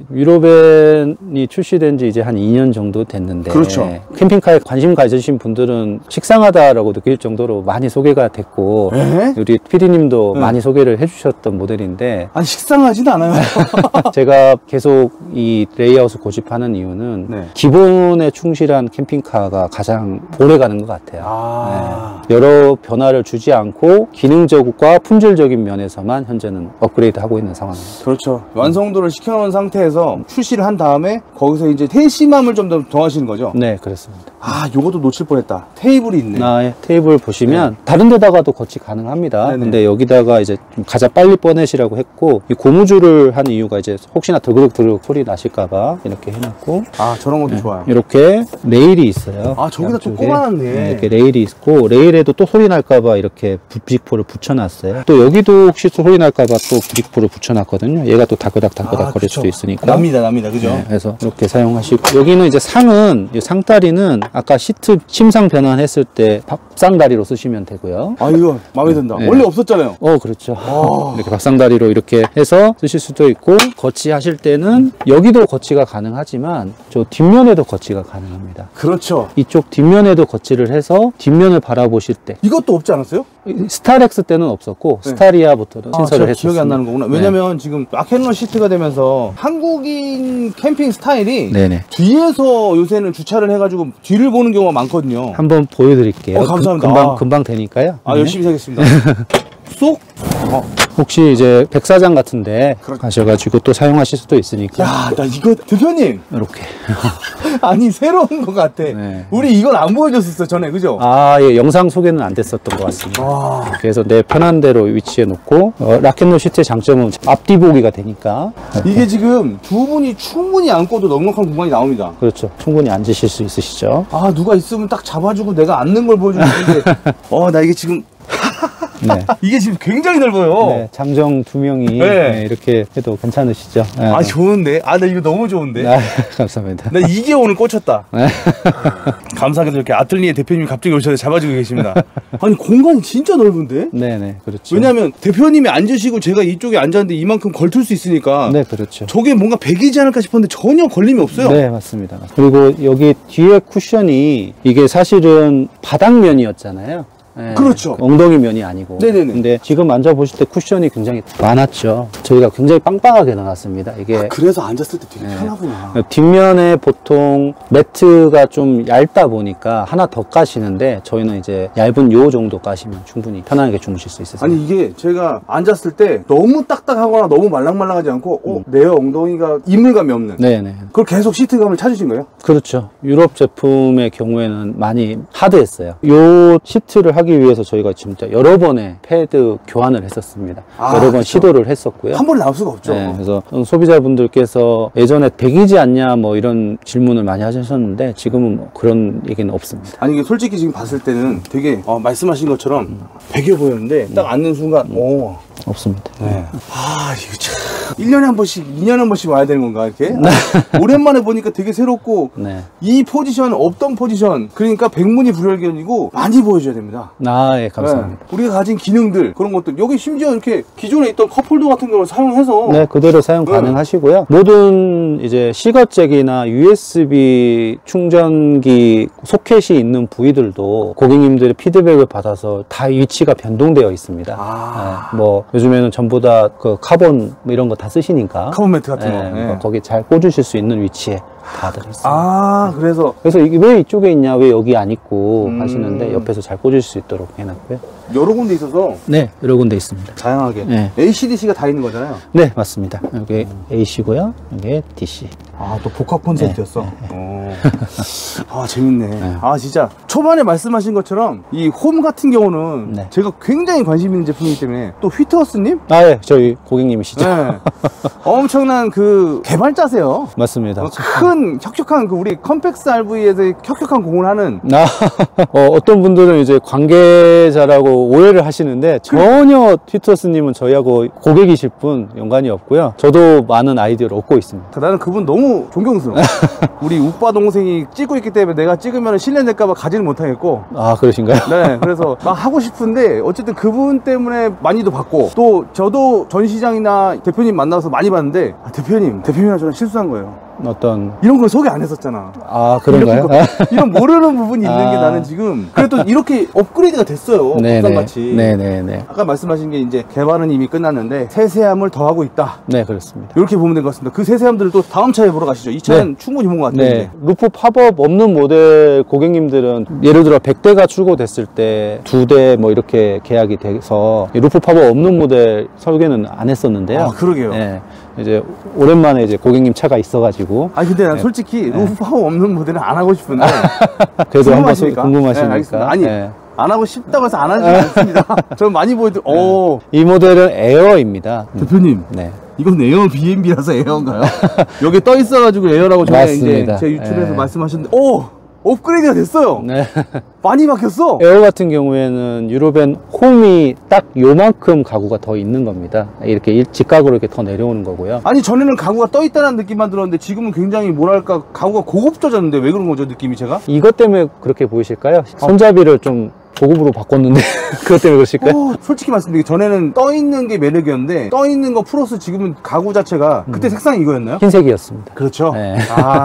유로벤이 출시된 지 이제 한 2년 정도 됐는데 그렇죠. 캠핑카에 관심 가지신 분들은 식상하다라고 느낄 정도로 많이 소개가 됐고 우리 PD님도 많이 소개를 해주셨던 모델인데 아니 식상하진 않아요. 제가 계속 이 레이아웃을 고집하는 이유는 기본에 충실한 캠핑카가 가장 오래 가는 것 같아요. 여러 변화를 주지 않고 기능적과 품질적인 면에서만 현재는 업그레이드 하고 있는 상황입니다. 그렇죠. 완성도를 시켜놓은 상태에서 출시를 한 다음에 거기서 이제 세심함을 좀 더 더하시는 거죠? 네, 그렇습니다. 요것도 놓칠 뻔했다. 테이블이 있네. 테이블 보시면 다른 데다가도 거치 가능합니다. 근데 여기다가 이제 좀 가장 빨리 꺼내시라고 했고 이 고무줄을 한 이유가 이제 혹시나 드그륵 소리 나실까봐 이렇게 해놨고 저런 것도 좋아요. 이렇게 레일이 있어요. 저기다 또 양쪽에. 꼽아놨네. 이렇게 레일이 있고 레일에도 또 소리 날까봐 이렇게 브릭포를 붙여놨어요. 또 여기도 혹시 소리 날까봐 또 브릭포를 붙여놨거든요. 얘가 또 다그닥 거릴 수도 있으니까. 납니다, 그죠? 네, 그래서 이렇게 사용하시고 여기는 이제 상은 이 상다리는 아까 시트 침상 변환했을 때 밥상다리로 쓰시면 되고요. 이거 마음에 든다. 네. 원래 없었잖아요. 그렇죠. 이렇게 밥상다리로 이렇게 해서 쓰실 수도 있고 거치하실 때는 여기도 거치가 가능하지만 저 뒷면에도 거치가 가능합니다. 그렇죠. 이쪽 뒷면에도 거치를 해서 뒷면을 바라보실 때 이것도 없지 않았어요? 스타렉스 때는 없었고 스타리아부터는 신설을 했었습니다. 기억이 안 나는 거구나. 왜냐면 지금 락앤롤 시트가 되면서 한국인 캠핑 스타일이 뒤에서 요새는 주차를 해가지고 뒤를 보는 경우가 많거든요. 한번 보여드릴게요. 감사합니다. 금방 되니까요. 열심히 하겠습니다. 쏙. 혹시 이제 백사장 같은데 가셔가지고 또 사용하실 수도 있으니까. 나 이거 대표님 이렇게. 아니 새로운 것 같아. 우리 이건 안 보여줬었어 전에, 그죠? 예, 영상 소개는 안 됐었던 것 같습니다. 그래서 내 편한 대로 위치해 놓고 락앤롤 시트의 장점은 앞뒤 보기가 되니까. 이게 지금 두 분이 충분히 앉고도 넉넉한 공간이 나옵니다. 그렇죠. 충분히 앉으실 수 있으시죠. 누가 있으면 딱 잡아주고 내가 앉는 걸 보여주는 건데 나 이게 지금 이게 지금 굉장히 넓어요. 장정 두 명이 이렇게 해도 괜찮으시죠? 좋은데? 나 이거 너무 좋은데? 감사합니다. 나 이게 오늘 꽂혔다. 감사하게도 이렇게 아틀리에 대표님이 갑자기 오셔서 잡아주고 계십니다. 아니 공간이 진짜 넓은데? 네네, 그렇죠. 왜냐면 대표님이 앉으시고 제가 이쪽에 앉았는데 이만큼 걸툴 수 있으니까. 네, 그렇죠. 저게 뭔가 백이지 않을까 싶었는데 전혀 걸림이 없어요. 네, 맞습니다. 그리고 여기 뒤에 쿠션이 이게 사실은 바닥면이었잖아요. 그렇죠. 엉덩이 면이 아니고. 네네네. 근데 지금 앉아보실 때 쿠션이 굉장히 많았죠. 저희가 굉장히 빵빵하게 나왔습니다. 이게. 그래서 앉았을 때 되게 편하구나. 뒷면에 보통 매트가 좀 얇다 보니까 하나 더 까시는데 저희는 이제 얇은 요 정도 까시면 충분히 편하게 주무실 수 있으세요. 아니 이게 제가 앉았을 때 너무 딱딱하거나 너무 말랑말랑하지 않고 내 엉덩이가 이물감이 없는. 네네. 그걸 계속 시트감을 찾으신 거예요? 그렇죠. 유럽 제품의 경우에는 많이 하드했어요. 요 시트를 하기 위해서 저희가 진짜 여러 번의 패드 교환을 했었습니다. 여러 번 시도를 했었고요. 한 번에 나올 수가 없죠. 그래서 소비자분들께서 예전에 백이지 않냐 뭐 이런 질문을 많이 하셨는데 지금은 뭐 그런 얘기는 없습니다. 아니 이게 솔직히 지금 봤을 때는 되게 말씀하신 것처럼 백여 보였는데 딱 앉는 순간 없습니다. 이거 참 1년에 한 번씩 2년에 한 번씩 와야 되는 건가 이렇게? 오랜만에 보니까 되게 새롭고 이 포지션 없던 포지션, 그러니까 백문이 불여일견이고 많이 보여줘야 됩니다. 예, 감사합니다. 네. 우리가 가진 기능들 그런 것들 여기 심지어 이렇게 기존에 있던 컵홀더 같은 경우를 사용해서 네, 그대로 사용 네. 가능하시고요. 모든 이제 시거잭이나 USB 충전기 소켓이 있는 부위들도 고객님들의 피드백을 받아서 다 위치가 변동되어 있습니다. 네, 뭐 요즘에는 전부 다 그 카본 뭐 이런 거 다 쓰시니까 카본 매트 같은 거. 뭐 거기 잘 꽂으실 수 있는 위치에 다 들어있습니다. 그래서 이게 왜 이쪽에 있냐, 왜 여기 안 있고 하시는데 옆에서 잘 꽂을 수 있도록 해놨고요. 여러 군데 있어서 네, 여러 군데 있습니다. 다양하게 네. AC/DC가 다 있는 거잖아요. 네, 맞습니다. 여기 AC고요, 여기 DC. 또 복합 콘센트였어. 재밌네. 진짜 초반에 말씀하신 것처럼 이 홈 같은 경우는 네. 제가 굉장히 관심 있는 제품이기 때문에 또 휘트워스님? 예, 저희 고객님이시죠. 네. 엄청난 그 개발자세요. 맞습니다. 큰 혁혁한 그 우리 컴팩스 RV에서 혁혁한 공을 하는 어떤 분들은 이제 관계자라고 오해를 하시는데 전혀 휘트워스님은 저희하고 고객이실 뿐 연관이 없고요. 저도 많은 아이디어를 얻고 있습니다. 나는 그분 너무 존경스러워. 우리 오빠 동생이 찍고 있기 때문에 내가 찍으면 실례될까봐 가지는 못하겠고. 그러신가요? 네, 그래서 막 하고 싶은데 어쨌든 그분 때문에 많이도 받고 또 저도 전시장이나 대표님 만나서 많이 봤는데 대표님이랑 저랑 실수한 거예요. 어떤 이런 걸 소개 안 했었잖아. 그런가요? 이런 모르는 부분이 있는 게 나는 지금 그래도 이렇게 업그레이드가 됐어요. 법상같이. 네네네. 아까 말씀하신 게 이제 개발은 이미 끝났는데 세세함을 더하고 있다. 네, 그렇습니다. 이렇게 보면 될 것 같습니다. 그 세세함들을 또 다음 차에 보러 가시죠. 이 차는 충분히 본 것 같아요. 네. 루프 팝업 없는 모델 고객님들은 예를 들어 100대가 출고됐을 때 2대 뭐 이렇게 계약이 돼서 이 루프 팝업 없는 모델 설계는 안 했었는데요. 그러게요. 네. 이제 오랜만에 이제 고객님 차가 있어가지고. 근데 난 솔직히 루프 팝업 없는 모델은 안 하고 싶은데. 그래도 한번 궁금하시니까? 궁금하시니까. 네, 알겠습니다. 아니, 네. 안 하고 싶다고 해서 안 하지 않습니다. 저는 많이 보여드려. 이 모델은 에어입니다. 대표님. 네. 이건 에어 BMB라서 에어인가요? 여기 떠 있어가지고 에어라고 전에 이제 맞습니다. 제 유튜브에서 네. 말씀하셨는데, 업그레이드가 됐어요. 네. 많이 바뀌었어. 에어 같은 경우에는 유로벤 홈이 딱 요만큼 가구가 더 있는 겁니다. 이렇게 직각으로 이렇게 더 내려오는 거고요. 아니, 전에는 가구가 떠 있다는 느낌만 들었는데 지금은 굉장히 뭐랄까 가구가 고급져졌는데 왜 그런 거죠, 느낌이 제가? 이것 때문에 그렇게 보이실까요? 손잡이를 좀 고급으로 바꿨는데 그것 때문에 그러실까요? 솔직히 말씀드리면 전에는 떠 있는 게 매력이었는데 떠 있는 거 플러스 지금은 가구 자체가 그때 색상이 이거였나요? 흰색이었습니다. 그렇죠. 네.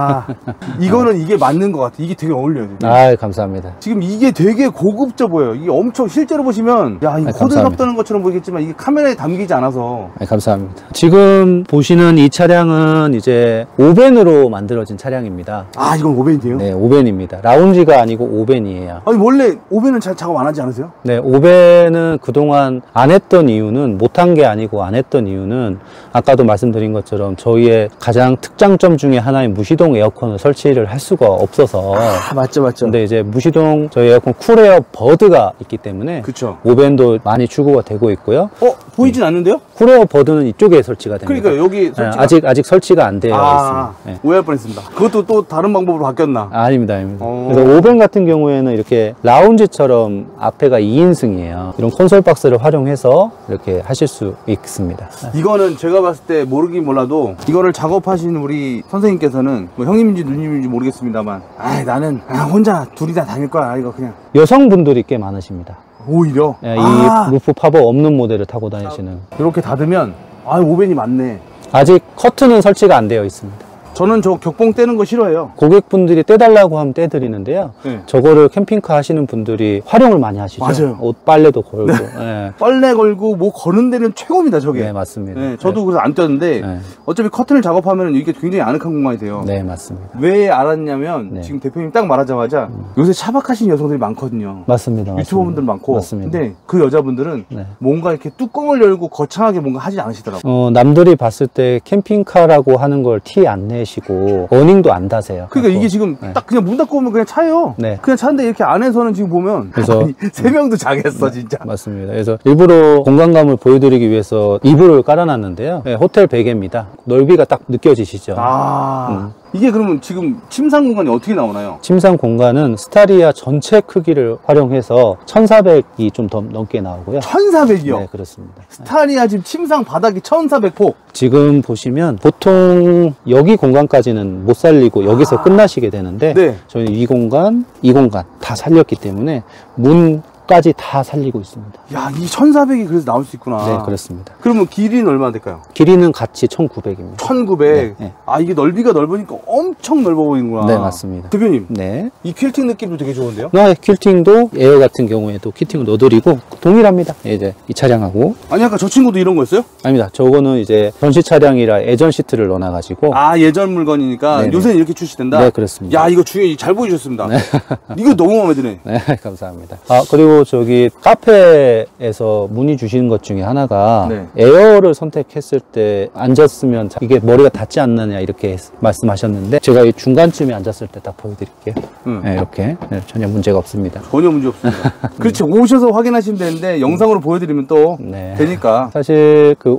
이거는 이게 맞는 것 같아. 이게 되게 어울려요. 감사합니다. 지금 이게 되게 고급져 보여요. 이게 엄청 실제로 보시면 야, 이거 호들갑 떠는 것처럼 보이겠지만 이게 카메라에 담기지 않아서. 감사합니다. 지금 보시는 이 차량은 이제 오벤으로 만들어진 차량입니다. 이건 오벤이에요? 네, 오벤입니다. 라운지가 아니고 오벤이에요. 아니, 원래 오벤은 잘 작업 안 하지 않으세요? 네, 오벤은 그동안 안 했던 이유는, 못한 게 아니고 안 했던 이유는 아까도 말씀드린 것처럼 저희의 가장 특장점 중에 하나인 무시동 에어컨을 설치를 할 수가 없어서. 맞죠. 근데 이제 무시동 저희 에어컨 쿨에어 버드가 있기 때문에 그쵸. 오벤도 많이 출고가 되고 있고요. 보이진 않는데요? 쿨에어 버드는 이쪽에 설치가 됩니다. 그러니까 여기 설치가 아직 설치가 안 되어 있습니다. 네. 오해할 뻔했습니다. 그것도 또 다른 방법으로 바뀌었나? 아닙니다. 그래서 오벤 같은 경우에는 이렇게 라운지처럼 앞에가 2인승이에요. 이런 콘솔 박스를 활용해서 이렇게 하실 수 있습니다. 이거는 제가 봤을 때 모르긴 몰라도 이거를 작업하시는 우리 선생님께서는 뭐 형님인지 누님인지 모르겠습니다만 나는 혼자 둘이 다 다닐 거야. 이거 그냥 여성분들이 꽤 많으십니다. 오히려 이 루프 팝업 없는 모델을 타고 다니시는. 이렇게 닫으면 오벤이 많네. 아직 커튼은 설치가 안 되어 있습니다. 저는 저 격봉 떼는 거 싫어해요. 고객분들이 떼달라고 하면 떼드리는데요. 네. 저거를 캠핑카 하시는 분들이 활용을 많이 하시죠. 맞아요. 옷 빨래도 걸고. 네. 빨래 걸고 뭐 거는 데는 최고입니다, 저게. 네, 맞습니다. 네, 저도 그래서 안 떼었는데 어차피 커튼을 작업하면 이게 굉장히 아늑한 공간이 돼요. 네, 맞습니다. 왜 알았냐면 지금 대표님 딱 말하자마자 요새 차박하신 여성들이 많거든요. 맞습니다. 유튜버분들 많고. 맞습니다. 근데 그 여자분들은 뭔가 이렇게 뚜껑을 열고 거창하게 뭔가 하지 않으시더라고요. 남들이 봤을 때 캠핑카라고 하는 걸 티 안 내시고 어닝도 안 다세요. 그러니까 이게 지금 딱 그냥 문 닫고 오면 그냥 차예요. 그냥 차인데 이렇게 안에서는 지금 보면 그래서 세 명도 자겠어 진짜. 맞습니다. 그래서 일부러 공간감을 보여드리기 위해서 이불을 깔아놨는데요. 호텔 베개입니다. 넓이가 딱 느껴지시죠? 이게 그러면 지금 침상 공간이 어떻게 나오나요? 침상 공간은 스타리아 전체 크기를 활용해서 1400이 좀 더 넘게 나오고요. 1400이요? 네, 그렇습니다. 스타리아 지금 침상 바닥이 1400폭. 지금 보시면 보통 여기 공간까지는 못 살리고 여기서 끝나시게 되는데 저희는 이 공간 다 살렸기 때문에 문 벽까지 다 살리고 있습니다. 야, 이 1400이 그래서 나올 수 있구나. 네, 그렇습니다. 그러면 길이는 얼마나 될까요? 길이는 같이 1900입니다. 1900. 네, 네. 아, 이게 넓이가 넓으니까 엄청 넓어 보이는구나. 네, 맞습니다. 대표님, 네. 이 퀼팅 느낌도 되게 좋은데요? 네, 퀼팅도 에어 같은 경우에도 퀼팅을 넣어드리고 동일합니다. 이제 이 차량하고. 아니, 아까 저 친구도 이런 거였어요? 아닙니다. 저거는 이제 전시 차량이라 예전 시트를 넣어놔가지고. 아, 예전 물건이니까 네네. 요새는 이렇게 출시된다? 네, 그렇습니다. 야, 이거 중요해. 잘 보여주셨습니다. 이거 너무 마음에 드네. 네, 감사합니다. 아, 그리고 저기 카페에서 문의 주시는 것 중에 하나가 네. 에어를 선택했을 때 앉았으면 이게 머리가 닿지 않느냐 이렇게 말씀하셨는데 제가 이 중간쯤에 앉았을 때 딱 보여드릴게요. 네, 이렇게. 네, 전혀 문제가 없습니다. 전혀 문제 없습니다. 그렇지, 오셔서 확인하시면 되는데 영상으로 보여드리면 또 네. 되니까. 사실 그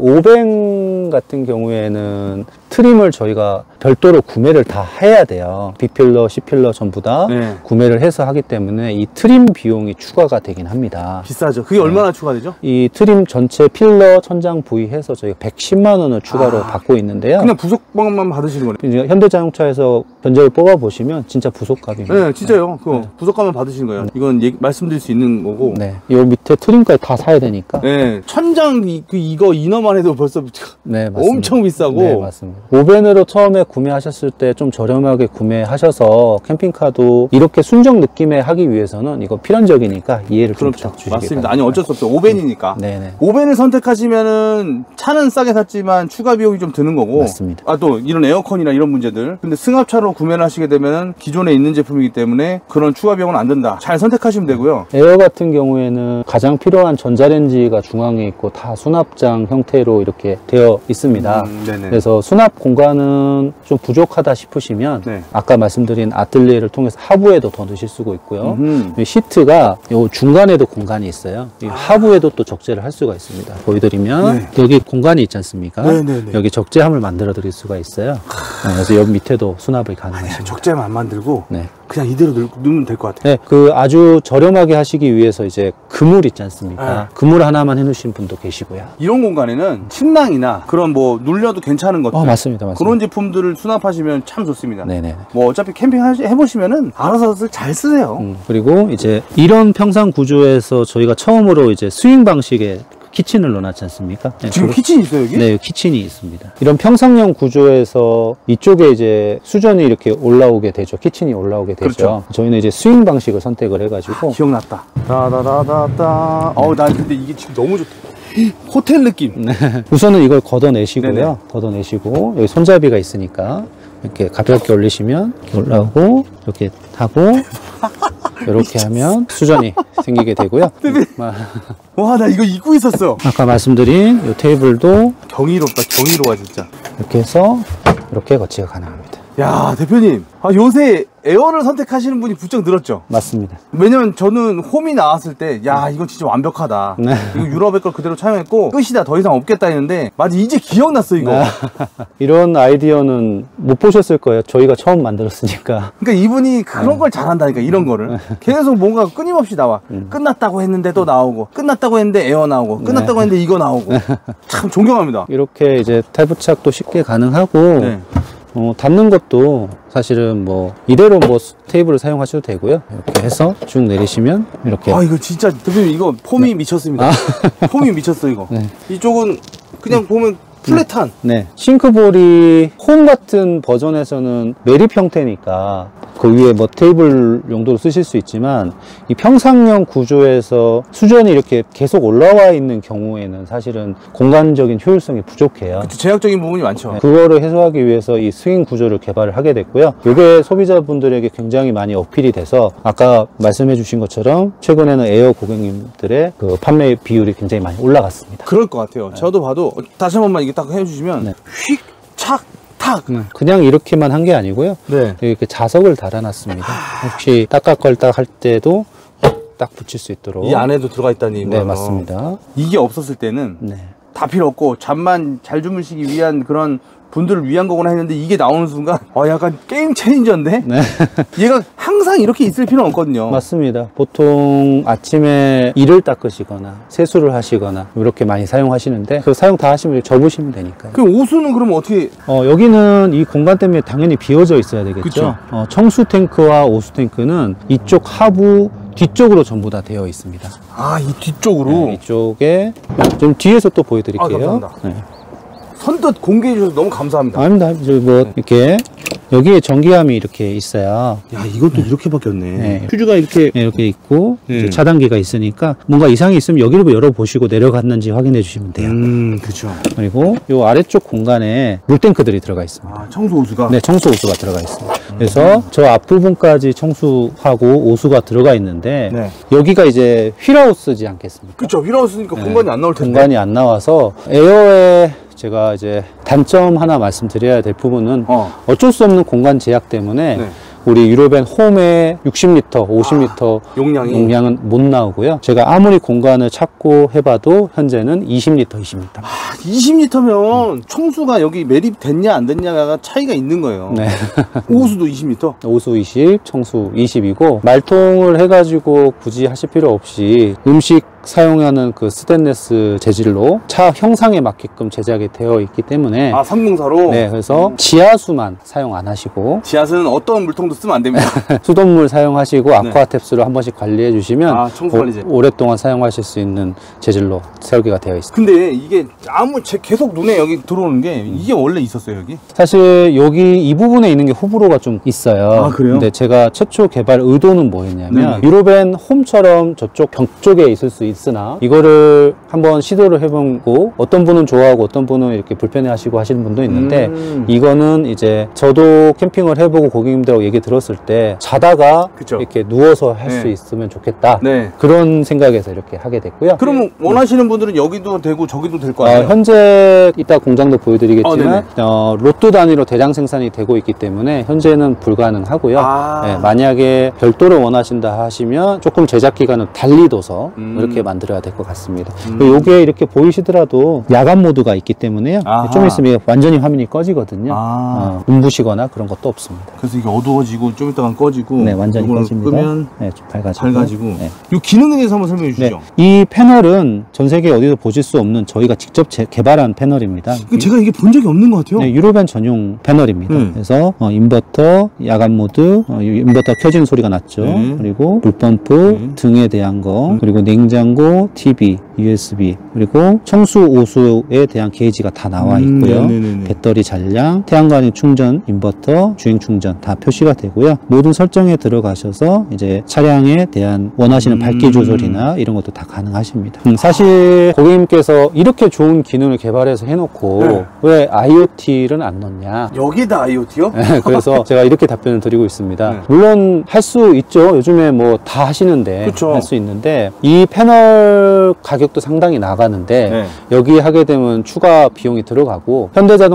오뱅 같은 경우에는 트림을 저희가 별도로 구매를 다 해야 돼요. B필러, C필러 전부 다 네. 구매를 해서 하기 때문에 이 트림 비용이 추가가 되긴 합니다. 비싸죠. 그게 얼마나 추가되죠? 이 트림 전체 필러 천장 부위 해서 저희가 110만 원을 추가로 받고 있는데요. 그냥 부속방만 받으시는 거네요. 이제 현대자동차에서 견적을 뽑아 보시면 진짜 부속값입니다. 네, 진짜요. 그거 부속가만 받으시는 거예요. 이건 말씀드릴 수 있는 거고. 네, 요 밑에 트림까지 다 사야 되니까. 네, 천장 이거 이너만 해도 벌써 네, 맞습니다. 엄청 비싸고. 네, 맞습니다. 오벤으로 처음에 구매하셨을 때 좀 저렴하게 구매하셔서 캠핑카도 이렇게 순정 느낌의 하기 위해서는 이거 필연적이니까 이해를 좀 부탁드리겠습니다. 맞습니다. 아니, 어쩔 수 없죠. 오벤이니까. 네네. 오벤을 선택하시면은 차는 싸게 샀지만 추가 비용이 좀 드는 거고. 맞습니다. 아, 또 이런 에어컨이나 이런 문제들. 근데 승합차로 구매를 하시게 되면은 기존에 있는 제품이기 때문에 그런 추가 비용은 안 든다. 잘 선택하시면 되고요. 에어 같은 경우에는 가장 필요한 전자레인지가 중앙에 있고 다 수납장 형태로 이렇게 되어 있습니다. 네네. 그래서 수납 공간은 좀 부족하다 싶으시면 네. 아까 말씀드린 아틀리에를 통해서 하부에도 더 넣으실 수가 있고요. 음흠. 이 시트가 요 중간에도 공간이 있어요. 이 하부에도 또 적재를 할 수가 있습니다. 보여드리면 네. 여기 공간이 있지 않습니까? 네네네. 여기 적재함을 만들어 드릴 수가 있어요. 그래서 여기 밑에도 수납이 가능하십니다. 적재만 안 만들고 네. 그냥 이대로 넣으면 될 것 같아요. 네, 그 아주 저렴하게 하시기 위해서 이제 그물 있지 않습니까? 네. 그물 하나만 해놓으신 분도 계시고요. 이런 공간에는 침낭이나 그런 뭐 눌려도 괜찮은 것들. 맞습니다, 맞습니다. 그런 제품들을 수납하시면 참 좋습니다. 네네. 뭐 어차피 캠핑 해보시면은 알아서 잘 쓰세요. 그리고 이제 이런 평상 구조에서 저희가 처음으로 이제 스윙 방식의 키친을 넣어놨지 않습니까? 네, 지금 키친 있어요, 여기? 네, 키친이 있습니다. 이런 평상형 구조에서 이쪽에 이제 수전이 이렇게 올라오게 되죠. 키친이 올라오게 되죠. 그렇죠. 저희는 이제 스윙 방식을 선택을 해가지고. 기억났다. 따다다다다. 어우, 난 근데 이게 지금 너무 좋다. 호텔 느낌. 네. 우선은 이걸 걷어내시고요. 네네. 걷어내시고, 여기 손잡이가 있으니까 이렇게 가볍게 올리시면 이렇게 올라오고, 이렇게 하고, 이렇게 하면 수전이 생기게 되고요. 와, 나 이거 잊고 있었어. 아까 말씀드린 이 테이블도 경이롭다, 경이로워, 진짜. 이렇게 해서 이렇게 거치가 가능합니다. 야, 대표님. 아, 요새 에어를 선택하시는 분이 부쩍 늘었죠? 맞습니다. 왜냐면 저는 홈이 나왔을 때, 야, 이건 진짜 완벽하다. 네. 이거 유럽의 걸 그대로 차용했고, 끝이다. 더 이상 없겠다 했는데, 맞아, 이제 기억났어, 이거. 이런 아이디어는 못 보셨을 거예요. 저희가 처음 만들었으니까. 그러니까 이분이 그런 걸 잘한다니까, 이런 거를. 계속 뭔가 끊임없이 나와. 끝났다고 했는데 또 나오고, 끝났다고 했는데 에어 나오고, 끝났다고 했는데 이거 나오고. 참 존경합니다. 이렇게 이제 탈부착도 쉽게 가능하고, 네. 닫는 것도 사실은 뭐 이대로 뭐 테이블을 사용하셔도 되고요. 이렇게 해서 쭉 내리시면 이렇게. 아, 이거 진짜, 대표님, 이거 폼이 미쳤습니다. 폼이 미쳤어, 이거. 네. 이쪽은 그냥 보면 플랫한. 네. 싱크볼이 홈 같은 버전에서는 매립 형태니까 그 위에 뭐 테이블 용도로 쓰실 수 있지만 이 평상형 구조에서 수전이 이렇게 계속 올라와 있는 경우에는 사실은 공간적인 효율성이 부족해요. 제약적인 부분이 많죠. 그거를 해소하기 위해서 이 스윙 구조를 개발을 하게 됐고요. 이게 소비자분들에게 굉장히 많이 어필이 돼서 아까 말씀해 주신 것처럼 최근에는 에어 고객님들의 그 판매 비율이 굉장히 많이 올라갔습니다. 그럴 것 같아요. 저도 봐도 다시 한 번만 이게 딱 해주시면 네. 휙, 착, 탁. 그냥 이렇게만 한 게 아니고요. 네. 이렇게 자석을 달아놨습니다. 혹시 딱딱걸딱 할 때도 딱 붙일 수 있도록. 이 안에도 들어가 있다니. 네, 맞습니다. 이게 없었을 때는 네. 다 필요 없고 잠만 잘 주무시기 위한 그런 분들을 위한 거구나 했는데 이게 나오는 순간 약간 게임 체인저인데? 네. 얘가 항상 이렇게 있을 필요는 없거든요. 맞습니다. 보통 아침에 이를 닦으시거나 세수를 하시거나 이렇게 많이 사용하시는데 그 사용 다 하시면 접으시면 되니까요. 그럼 오수는 그러면 어떻게? 여기는 이 공간 때문에 당연히 비어져 있어야 되겠죠. 그쵸. 청수 탱크와 오수 탱크는 이쪽 하부 뒤쪽으로 전부 다 되어 있습니다. 아, 이 뒤쪽으로? 네, 이쪽에 좀 뒤에서 또 보여드릴게요. 아, 감사합니다. 네. 선뜻 공개해 주셔서 너무 감사합니다. 아닙니다. 뭐 이렇게 여기에 전기함이 이렇게 있어요. 야, 이것도 이렇게 바뀌었네. 네. 퓨즈가 이렇게. 네, 이렇게 있고 네. 이제 차단기가 있으니까 뭔가 이상이 있으면 여기를 열어보시고 내려갔는지 확인해 주시면 돼요. 그쵸. 그리고 이 아래쪽 공간에 물탱크들이 들어가 있습니다. 아, 청소 호수가? 네, 청소 호수가 들어가 있습니다. 그래서 저 앞부분까지 청소하고 오수가 들어가 있는데 네. 여기가 이제 휠하우스지 않겠습니까? 그쵸. 휠하우스니까 네. 공간이 안 나올 텐데. 공간이 안 나와서 에어에 제가 이제 단점 하나 말씀드려야 될 부분은 어쩔 수 없는 공간 제약 때문에 네. 우리 유로벤 홈에 60리터, 50리터 용량은 못 나오고요. 제가 아무리 공간을 찾고 해봐도 현재는 20리터, 20리터. 아, 20리터면 청수가 여기 매립됐냐 안 됐냐가 차이가 있는 거예요. 네. 오수도 20리터? 오수 20, 청수 20이고 말통을 해가지고 굳이 하실 필요 없이 음식 사용하는 그 스테인리스 재질로 차 형상에 맞게끔 제작이 되어 있기 때문에 아, 304로? 네, 그래서 지하수만 사용 안 하시고 지하수는 어떤 물통도 쓰면 안 됩니다. 수돗물 사용하시고 아쿠아탭스로 한 번씩 관리해 주시면 아, 청소 관리제. 오랫동안 사용하실 수 있는 재질로 설계가 되어 있습니다. 근데 이게 계속 눈에 여기 들어오는 게 이게 원래 있었어요, 여기? 사실 여기 이 부분에 있는 게 호불호가 좀 있어요. 아, 그래요? 근데 제가 최초 개발 의도는 뭐였냐면 유로벤 홈처럼 저쪽 벽 쪽에 있을 수 있으나 이거를 한번 시도를 해보고 어떤 분은 좋아하고 어떤 분은 이렇게 불편해하시고 하시는 분도 있는데 이거는 이제 저도 캠핑을 해보고 고객님들하고 얘기 들었을 때 자다가 그쵸. 이렇게 누워서 할 수 네. 있으면 좋겠다. 네. 그런 생각에서 이렇게 하게 됐고요. 그러면 원하시는 분들은 여기도 되고 저기도 될 거 아니에요? 현재 이따 공장도 보여드리겠지만 로트 단위로 대량 생산이 되고 있기 때문에 현재는 불가능하고요. 네, 만약에 별도로 원하신다 하시면 조금 제작 기간을 달리 둬서 이렇게 만들어야 될 것 같습니다. 요게 이렇게 보이시더라도 야간 모드가 있기 때문에요. 아하. 좀 있으면 완전히 화면이 꺼지거든요. 눈부시거나 그런 것도 없습니다. 그래서 이게 어두워지고 좀 이따가 꺼지고 네, 완전히 이걸 꺼집니다. 끄면 네, 좀 밝아지고. 네. 네. 이 기능에 대해서 한번 설명해 주시죠. 네. 이 패널은 전 세계 어디서 보실 수 없는 저희가 직접 개발한 패널입니다. 제가 이게 본 적이 없는 것 같아요. 네, 유로벤 전용 패널입니다. 그래서 인버터, 야간 모드, 인버터 켜지는 소리가 났죠. 그리고 물펌프, 등에 대한 거, 그리고 냉장고, TV, USB, 그리고 청수 오수에 대한 게이지가 다 나와 있고요. 배터리 잔량, 태양광 충전, 인버터, 주행 충전 다 표시가 되고요. 모든 설정에 들어가셔서 이제 차량에 대한 원하시는 밝기 조절이나 이런 것도 다 가능하십니다. 사실 고객님께서 이렇게 좋은 기능을 개발해서 해놓고 왜 IoT를 안 넣냐? 여기다 IoT요? 네, 그래서 제가 이렇게 답변을 드리고 있습니다. 물론 할 수 있죠. 요즘에 뭐 다 하시는데 할 수 있는데 이 패널 가격도 상당히 나가는데 여기 하게 되면 추가 비용이 들어가고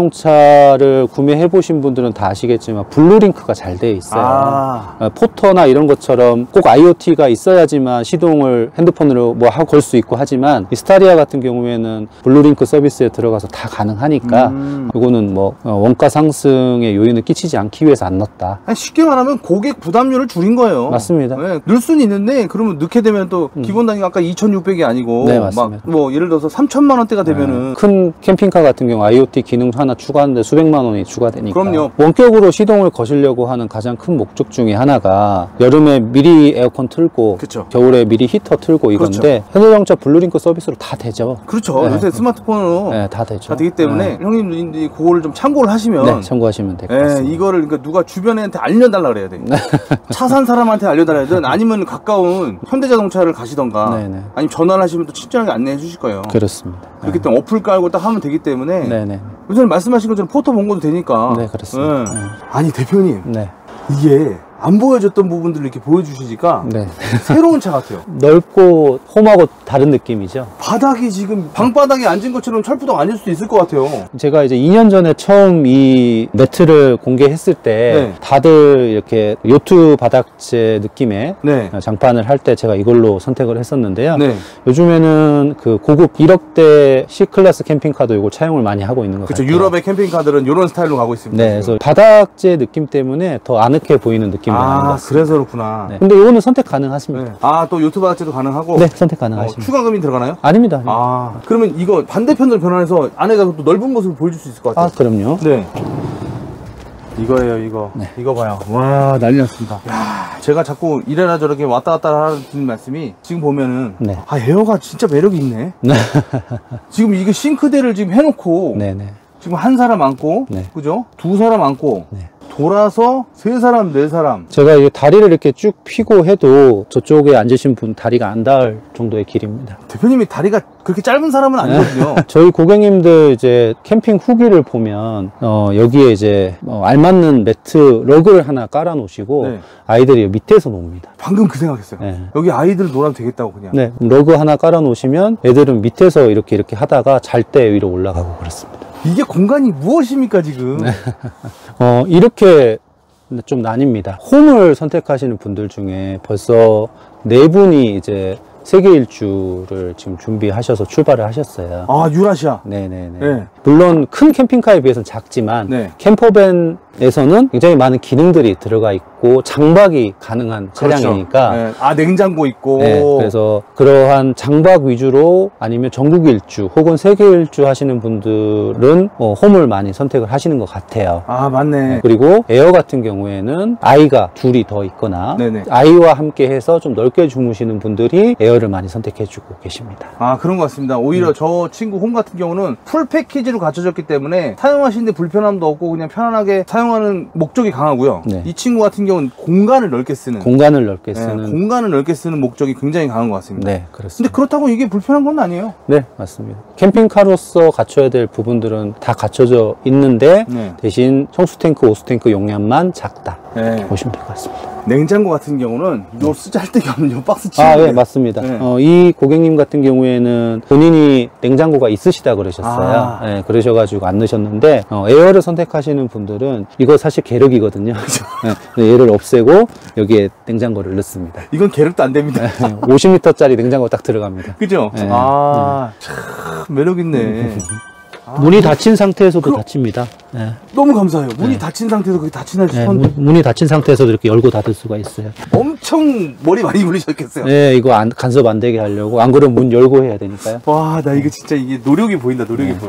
현대자동차를 구매해 보신 분들은 다 아시겠지만 블루링크가 잘 돼 있어요. 포터나 이런 것처럼 꼭 IoT가 있어야지만 시동을 핸드폰으로 뭐 하고 걸 수 있고 하지만 이 스타리아 같은 경우에는 블루링크 서비스에 들어가서 다 가능하니까 이거는 뭐 원가 상승의 요인을 끼치지 않기 위해서 안 넣었다. 쉽게 말하면 고객 부담률을 줄인 거예요. 맞습니다. 네, 넣을 수는 있는데 그러면 넣게 되면 또 기본 단위가 아까 2,600이 아니고 네, 맞습니다. 막 뭐 예를 들어서 3,000만 원대가 되면은 큰 캠핑카 같은 경우 IoT 기능 하나 추가하는데 수백만 원이 추가되니까 그럼요. 원격으로 시동을 거시려고 하는 가장 큰 목적 중에 하나가 여름에 미리 에어컨 틀고 그쵸. 겨울에 미리 히터 틀고 이건데 현대자동차 블루링크 서비스로 다 되죠. 그렇죠. 네. 요새 스마트폰으로 다 되죠. 다 되기 때문에 형님들이 그거를 좀 참고를 하시면 참고하시면 될 것 같습니다. 이거를 그러니까 누가 주변에한테 알려달라 그래야 돼. 차 산 사람한테 알려달라든 아니면 가까운 현대자동차를 가시던가 아니면 전화를 하시면 또 친절하게 안내해 주실 거예요. 그렇습니다. 그렇기 때문에 어플 깔고 딱 하면 되기 때문에 우선 말씀하신 것처럼 포토 본 것도 되니까. 네, 그렇습니다. 아니 대표님 이게 안 보여줬던 부분들을 이렇게 보여주시니까 새로운 차 같아요. 넓고 홈하고 다른 느낌이죠. 바닥이 지금 방바닥에 앉은 것처럼 철부동 앉을 수도 있을 것 같아요. 제가 이제 2년 전에 처음 이 매트를 공개했을 때 다들 이렇게 요트 바닥재 느낌의 장판을 할 때 제가 이걸로 선택을 했었는데요. 요즘에는 그 고급 1억대 C클래스 캠핑카도 이걸 차용을 많이 하고 있는 것 같아요. 유럽의 캠핑카들은 이런 스타일로 가고 있습니다. 그래서 바닥재 느낌 때문에 더 아늑해 보이는 느낌이 나는 것 같습니다. 그래서 그렇구나. 근데 이거는 선택 가능하십니다. 또 요트 바닥재도 가능하고? 네, 선택 가능하십니다. 추가금이 들어가나요? 아닙니다. 그러면 이거 반대편으로 변환해서 안에가 또 넓은 모습을 보여줄 수 있을 것 같아요. 그럼요. 이거예요, 이거. 네. 이거 봐요. 와, 난리 났습니다. 야, 제가 자꾸 이래라 저렇게 왔다 갔다 하는 말씀이 지금 보면은 네. 아, 에어가 진짜 매력이 있네. 지금 이게 싱크대를 지금 해놓고 네네. 지금 한 사람 앉고, 네. 그죠? 두 사람 앉고, 네. 돌아서 세 사람, 네 사람. 제가 이 다리를 이렇게 쭉 펴고 해도 저쪽에 앉으신 분 다리가 안 닿을 정도의 길입니다. 대표님이 다리가 그렇게 짧은 사람은 아니거든요. 저희 고객님들 이제 캠핑 후기를 보면 여기에 이제 알맞는 매트 러그를 하나 깔아 놓으시고 네. 아이들이 밑에서 놉니다. 방금 그 생각했어요. 네. 여기 아이들 놀아도 되겠다고 그냥. 네, 러그 하나 깔아 놓으시면 애들은 밑에서 이렇게 하다가 잘 때 위로 올라가고 그렇습니다. 이게 공간이 무엇입니까 지금? 이렇게 좀 나뉩니다. 홈을 선택하시는 분들 중에 벌써 4분이 이제 세계 일주를 지금 준비하셔서 출발을 하셨어요. 아, 유라시아. 네네네. 네. 물론 큰 캠핑카에 비해서는 작지만 네. 캠퍼밴에서는 굉장히 많은 기능들이 들어가 있고 장박이 가능한 차량이니까 그렇죠. 네. 아, 냉장고 있고. 네, 그래서 그러한 장박 위주로 아니면 전국 일주 혹은 세계 일주 하시는 분들은 홈을 많이 선택을 하시는 것 같아요. 아, 맞네. 그리고 에어 같은 경우에는 아이가 둘이 더 있거나 네네. 아이와 함께 해서 좀 넓게 주무시는 분들이 에어를 많이 선택해주고 계십니다. 아, 그런 것 같습니다. 오히려 저 친구 홈 같은 경우는 풀 패키지로 갖춰졌기 때문에 사용하시는데 불편함도 없고 그냥 편안하게 사용하는 목적이 강하고요. 네. 이 친구 같은 경우는 공간을 넓게 쓰는 공간을 넓게 네, 쓰는 공간을 넓게 쓰는 목적이 굉장히 강한 것 같습니다. 네, 근데 그렇습니다. 그렇다고 이게 불편한 건 아니에요. 네, 맞습니다. 캠핑카로서 갖춰야 될 부분들은 다 갖춰져 있는데 네. 대신 청수탱크, 오수탱크 용량만 작다. 네. 이렇게 보시면 될 것 같습니다. 냉장고 같은 경우는 요 쓰잘데기 없는 요 박스 치는 아, 거예요. 예, 맞습니다. 네. 이 고객님 같은 경우에는 본인이 냉장고가 있으시다 그러셨어요. 아. 예, 그러셔가지고 안 넣으셨는데, 에어를 선택하시는 분들은 이거 사실 계륵이거든요. 예, 얘를 없애고 여기에 냉장고를 넣습니다. 이건 계륵도 안 됩니다. 50m짜리 냉장고 딱 들어갑니다. 그죠? 네. 아, 참 매력 있네. 아, 문이 닫힌 상태에서도 닫힙니다. 예. 너무 감사해요. 문이 닫힌 상태에서 그게 닫히나 예, 싶었는데 문이 닫힌 상태에서도 이렇게 열고 닫을 수가 있어요. 엄청 머리 많이 굴리셨겠어요. 예, 이거 간섭 안 되게 하려고. 안 그러면 문 열고 해야 되니까요. 와, 나 이거 진짜 이게 노력이 보인다. 노력이 보여.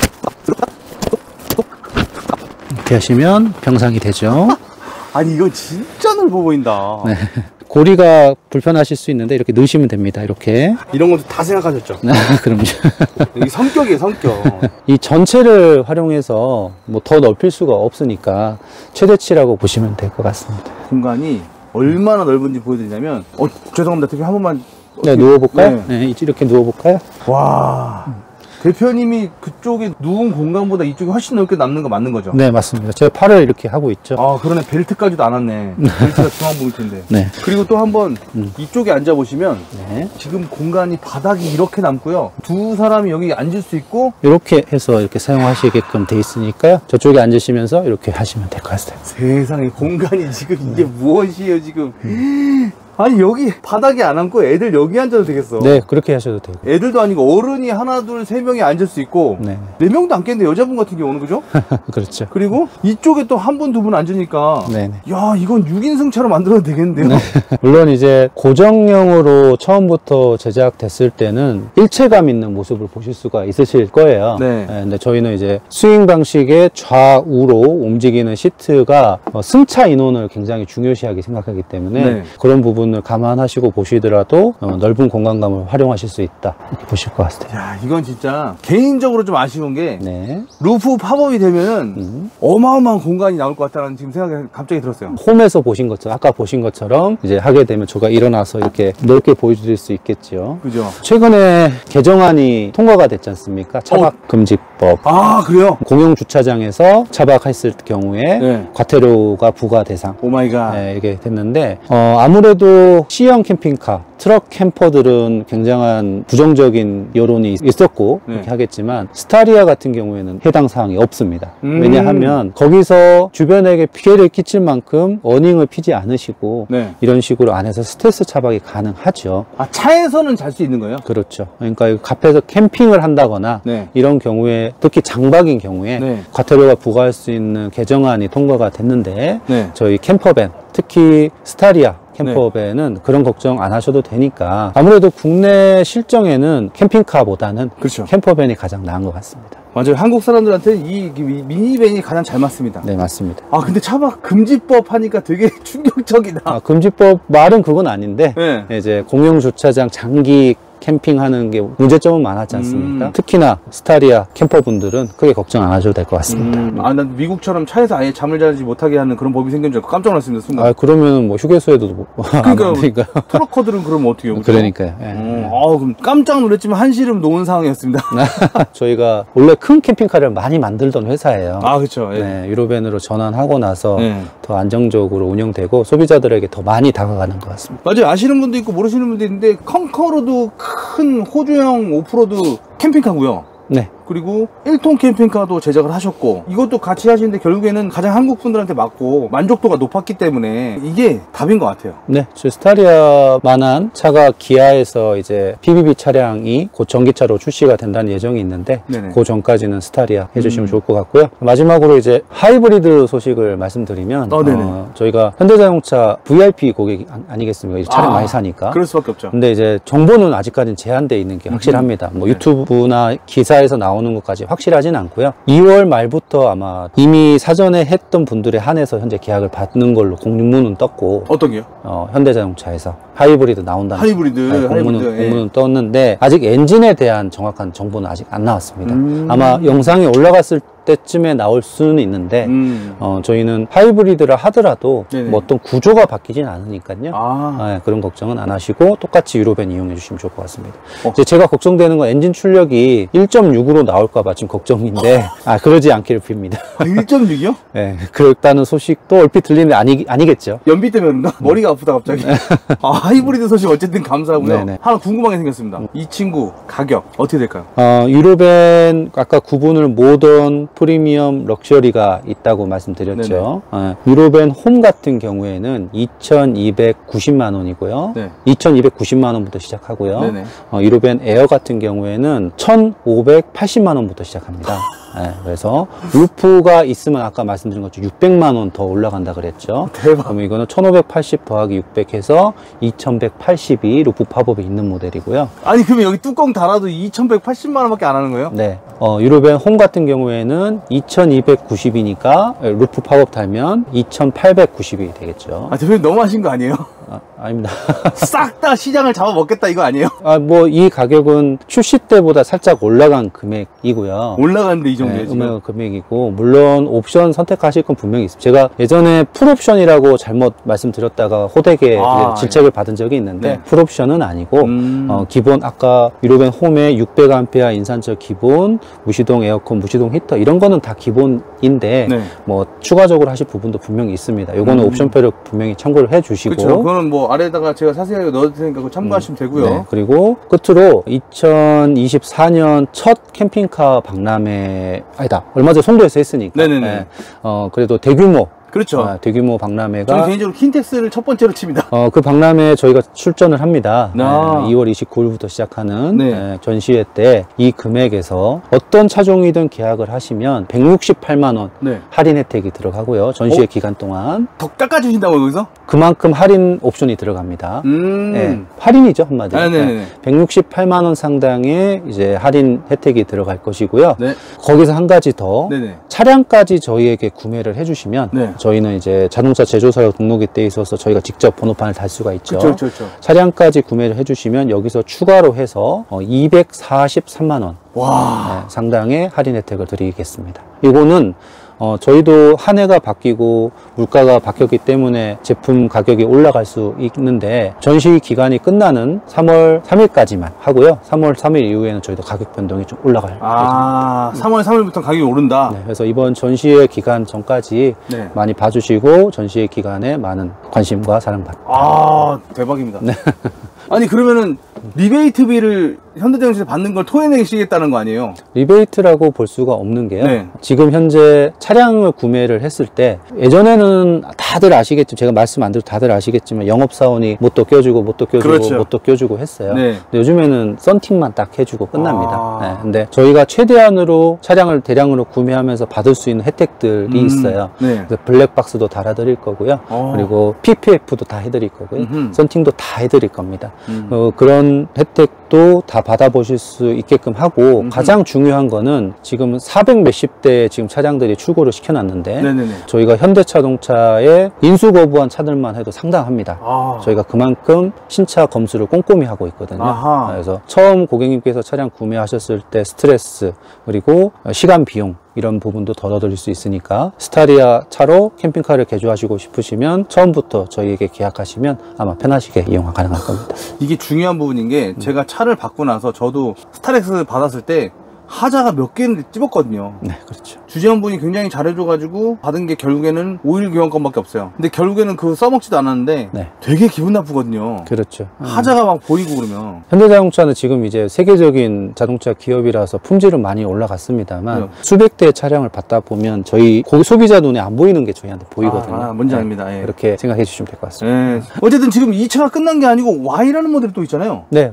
이렇게 하시면 병상이 되죠. 아니 이거 진짜 넓어 보인다. 네. 고리가 불편하실 수 있는데 이렇게 넣으시면 됩니다. 이렇게. 이런 것도 다 생각하셨죠? 그럼요. 여기 성격이에요, 성격. 이 전체를 활용해서 뭐 더 넓힐 수가 없으니까 최대치라고 보시면 될 것 같습니다. 공간이 얼마나 넓은지 보여드리냐면, 죄송합니다. 대표 한 번만. 네, 누워볼까요? 네. 네, 이렇게 누워볼까요? 와. 대표님이 그쪽에 누운 공간보다 이쪽이 훨씬 넓게 남는 거 맞는 거죠? 네, 맞습니다. 제가 팔을 이렇게 하고 있죠. 아, 그러네. 벨트까지도 안 왔네. 벨트가 중앙 보일 텐데. 네. 그리고 또 한번 이쪽에 앉아보시면, 네. 지금 공간이 바닥이 이렇게 남고요. 두 사람이 여기 앉을 수 있고, 이렇게 해서 이렇게 사용하시게끔 돼 있으니까요. 저쪽에 앉으시면서 이렇게 하시면 될 것 같아요. 세상에 공간이 지금 이게 무엇이에요, 지금. 아니, 여기 바닥에 안 앉고 애들 여기 앉아도 되겠어. 네, 그렇게 하셔도 되고. 애들도 아니고 어른이 하나, 둘, 세 명이 앉을 수 있고, 네. 네 명도 앉겠는데, 여자분 같은 경우는, 그죠? 그렇죠. 그리고 이쪽에 또 한 분, 두 분 앉으니까, 네네. 야, 이건 6인승차로 만들어도 되겠는데요? 물론 이제 고정형으로 처음부터 제작됐을 때는 일체감 있는 모습을 보실 수가 있으실 거예요. 네. 근데 저희는 이제 스윙 방식의 좌우로 움직이는 시트가 승차 인원을 굉장히 중요시하게 생각하기 때문에 네. 그런 부분을 감안하시고 보시더라도 넓은 공간감을 활용하실 수 있다 이렇게 보실 것 같아요. 야, 이건 진짜 개인적으로 좀 아쉬운 게, 네. 루프 팝업이 되면은 어마어마한 공간이 나올 것 같다는 지금 생각이 갑자기 들었어요. 홈에서 보신 것처럼 아까 보신 것처럼 이제 하게 되면 저가 일어나서 이렇게 넓게 보여드릴 수 있겠죠. 그죠? 최근에 개정안이 통과가 됐지 않습니까? 차박 금지법. 아, 그래요? 공용 주차장에서 차박했을 경우에 네. 과태료가 부과 대상. 오 마이 갓. 네, 이게 됐는데 아무래도 C형 캠핑카, 트럭 캠퍼들은 굉장한 부정적인 여론이 있었고 네. 이렇게 하겠지만 스타리아 같은 경우에는 해당 사항이 없습니다. 음. 왜냐하면 거기서 주변에게 피해를 끼칠 만큼 어닝을 피지 않으시고 네. 이런 식으로 안에서 스텔스 차박이 가능하죠. 아, 차에서는 잘 수 있는 거예요? 그렇죠. 그러니까 이 카페에서 캠핑을 한다거나 네. 이런 경우에 특히 장박인 경우에 네. 과태료가 부과할 수 있는 개정안이 통과가 됐는데 네. 저희 캠퍼밴 특히 스타리아 캠퍼밴은 그런 걱정 안 하셔도 되니까 아무래도 국내 실정에는 캠핑카보다는 그렇죠. 캠퍼밴이 가장 나은 것 같습니다. 맞아요. 한국 사람들한테 이 미니밴이 가장 잘 맞습니다. 네, 맞습니다. 아, 근데 차박 금지법 하니까 되게 충격적이다. 금지법 말은 그건 아닌데 네. 이제 공용 주차장 장기 캠핑하는 게 문제점은 많았지 않습니까? 특히나 스타리아 캠퍼분들은 크게 걱정 안 하셔도 될 것 같습니다. 난 미국처럼 차에서 아예 잠을 자지 못하게 하는 그런 법이 생긴 줄 알고 깜짝 놀랐습니다. 순간. 그러면 뭐 휴게소에도 그러니까 트럭커들은 그러면 어떻게 해요? 그러니까요. 예. 그럼 깜짝 놀랐지만 한시름 놓은 상황이었습니다. 저희가 원래 큰 캠핑카를 많이 만들던 회사예요. 아, 그렇죠. 예. 네, 유로밴으로 전환하고 나서 예. 더 안정적으로 운영되고 소비자들에게 더 많이 다가가는 것 같습니다. 맞아요. 아시는 분도 있고 모르시는 분도 있는데 컨커로도 큰 호주형 오프로드 캠핑카고요. 네. 그리고 1톤 캠핑카도 제작을 하셨고 이것도 같이 하시는데 결국에는 가장 한국 분들한테 맞고 만족도가 높았기 때문에 이게 답인 것 같아요. 네, 저 스타리아만한 차가 기아에서 이제 PBB 차량이 곧 전기차로 출시가 된다는 예정이 있는데 네네. 그 전까지는 스타리아 해주시면 좋을 것 같고요. 마지막으로 이제 하이브리드 소식을 말씀드리면 저희가 현대자동차 VIP 고객 아니겠습니까? 이제 차량 많이 사니까. 그럴 수밖에 없죠. 근데 이제 정보는 아직까지는 제한되어 있는 게 확실합니다. 뭐 유튜브나 기사에서 나오는 것까지 확실하진 않고요. 2월 말부터 아마 이미 사전에 했던 분들에 한해서 현재 계약을 받는 걸로 공문은 떴고. 어떤 게요? 현대자동차에서 하이브리드 나온다는 공문은 떴는데 아직 엔진에 대한 정확한 정보는 아직 안 나왔습니다. 아마 영상이 올라갔을 때쯤에 나올 수는 있는데 저희는 하이브리드를 하더라도 뭐 어떤 구조가 바뀌진 않으니까요. 그런 걱정은 안 하시고 똑같이 유로밴 이용해 주시면 좋을 것 같습니다. 이제 제가 걱정되는 건 엔진 출력이 1.6으로 나올까 봐 지금 걱정인데 그러지 않기를 빕니다. 1.6이요? 네, 그렇다는 소식도 얼핏 들리는데 아니겠죠. 연비 때문에 그런가? 머리가 아프다 갑자기. 하이브리드 소식 어쨌든 감사하고요. 네네. 하나 궁금한 게 생겼습니다. 이 친구 가격 어떻게 될까요? 유로밴 아까 구분을 모던, 프리미엄, 럭셔리가 있다고 말씀드렸죠. 유로밴 홈 같은 경우에는 2,290만 원이고요. 네. 2,290만 원부터 시작하고요. 유로밴 에어 같은 경우에는 1,580만 원부터 시작합니다. 그래서 루프가 있으면 아까 말씀드린 것처럼 600만 원 더 올라간다 그랬죠. 대박. 그럼 이거는 1,580 더하기 600 해서 2,180이 루프 팝업이 있는 모델이고요. 아니 그러면 여기 뚜껑 달아도 2,180만 원밖에 안 하는 거예요? 네. 유로밴 홈 같은 경우에는 2,290이니까 루프 팝업 달면 2,890이 되겠죠. 대표님 너무 하신 거 아니에요? 아닙니다. 싹 다 시장을 잡아먹겠다 이거 아니에요? 뭐 이 가격은 출시 때보다 살짝 올라간 금액이고요. 올라갔는데 이 정도예요? 지금? 금액이고 물론 옵션 선택하실 건 분명히 있습니다. 제가 예전에 풀옵션이라고 잘못 말씀드렸다가 호되게 질책을 받은 적이 있는데 풀옵션은 아니고 기본 아까 유로밴 홈에 600A 인산철 기본, 무시동 에어컨, 무시동 히터 이런 거는 다 기본인데 뭐 추가적으로 하실 부분도 분명히 있습니다. 요거는 옵션표를 분명히 참고를 해주시고 그거는 뭐 아래에다가 제가 자세하게 넣어드릴 테니까 그거 참고하시면 되고요. 그리고 끝으로 2024년 첫 캠핑카 박람회 얼마 전에 송도에서 했으니까 그래도 대규모 그렇죠. 대규모 박람회가 저는 개인적으로 킨텍스를 첫 번째로 칩니다. 그 박람회에 저희가 출전을 합니다. 2월 29일부터 시작하는 전시회 때 이 금액에서 어떤 차종이든 계약을 하시면 168만 원 할인 혜택이 들어가고요. 전시회 기간 동안 더 깎아주신다고요 거기서? 그만큼 할인 옵션이 들어갑니다. 할인이죠 한마디로. 168만 원 상당의 이제 할인 혜택이 들어갈 것이고요. 거기서 한 가지 더 차량까지 저희에게 구매를 해주시면 저희는 이제 자동차 제조사역 등록이 돼 있어서 저희가 직접 번호판을 달 수가 있죠. 그쵸. 차량까지 구매를 해주시면 여기서 추가로 해서 243만 원 상당의 할인 혜택을 드리겠습니다. 이거는 저희도 한 해가 바뀌고 물가가 바뀌었기 때문에 제품 가격이 올라갈 수 있는데 전시 기간이 끝나는 3월 3일까지만 하고요. 3월 3일 이후에는 저희도 가격 변동이 좀 올라갈 예정입니다. 3월 3일부터 가격이 오른다? 그래서 이번 전시회 기간 전까지 많이 봐주시고 전시회 기간에 많은 관심과 사랑 받습니다. 대박입니다. 아니 그러면은 리베이트비를 현대자동차에서 받는 걸 토해내시겠다는 거 아니에요? 리베이트라고 볼 수가 없는 게요. 네. 지금 현재 차량을 구매를 했을 때 예전에는 다들 아시겠죠. 제가 말씀 안 드려도 다들 아시겠지만 영업사원이 뭣도 껴주고 뭣도 껴주고 그렇죠. 뭣도 껴주고 했어요. 네. 근데 요즘에는 썬팅만 딱 해주고 끝납니다. 아. 네. 근데 저희가 최대한으로 차량을 대량으로 구매하면서 받을 수 있는 혜택들이 있어요. 네. 그래서 블랙박스도 달아드릴 거고요. 그리고 PPF도 다 해드릴 거고요. 썬팅도 다 해드릴 겁니다. 그런 혜택도 다 받아보실 수 있게끔 하고 가장 중요한 거는 지금 400 몇십 대 지금 차량들이 출고를 시켜놨는데 네네네. 저희가 현대자동차에 인수 거부한 차들만 해도 상당합니다. 아. 저희가 그만큼 신차 검수를 꼼꼼히 하고 있거든요. 아하. 그래서 처음 고객님께서 차량 구매하셨을 때 스트레스 그리고 시간 비용 이런 부분도 덜어드릴 수 있으니까 스타리아 차로 캠핑카를 개조하시고 싶으시면 처음부터 저희에게 계약하시면 아마 편하시게 이용 가능할 겁니다. 이게 중요한 부분인 게 제가 차를 받고 나서 저도 스타렉스 받았을 때 하자가 몇 개는 찝었거든요. 네, 그렇죠. 주재원분이 굉장히 잘해줘가지고 받은 게 결국에는 오일 교환권밖에 없어요. 근데 결국에는 그거 써먹지도 않았는데 네. 되게 기분 나쁘거든요. 그렇죠. 하자가 막 보이고 그러면. 현대자동차는 지금 이제 세계적인 자동차 기업이라서 품질은 많이 올라갔습니다만 네. 수백 대의 차량을 받다 보면 저희 소비자 눈에 안 보이는 게 저희한테 보이거든요. 뭔지 네. 압니다. 예. 그렇게 생각해 주시면 될 것 같습니다. 예. 어쨌든 지금 이 차가 끝난 게 아니고 Y라는 모델이 또 있잖아요. 네,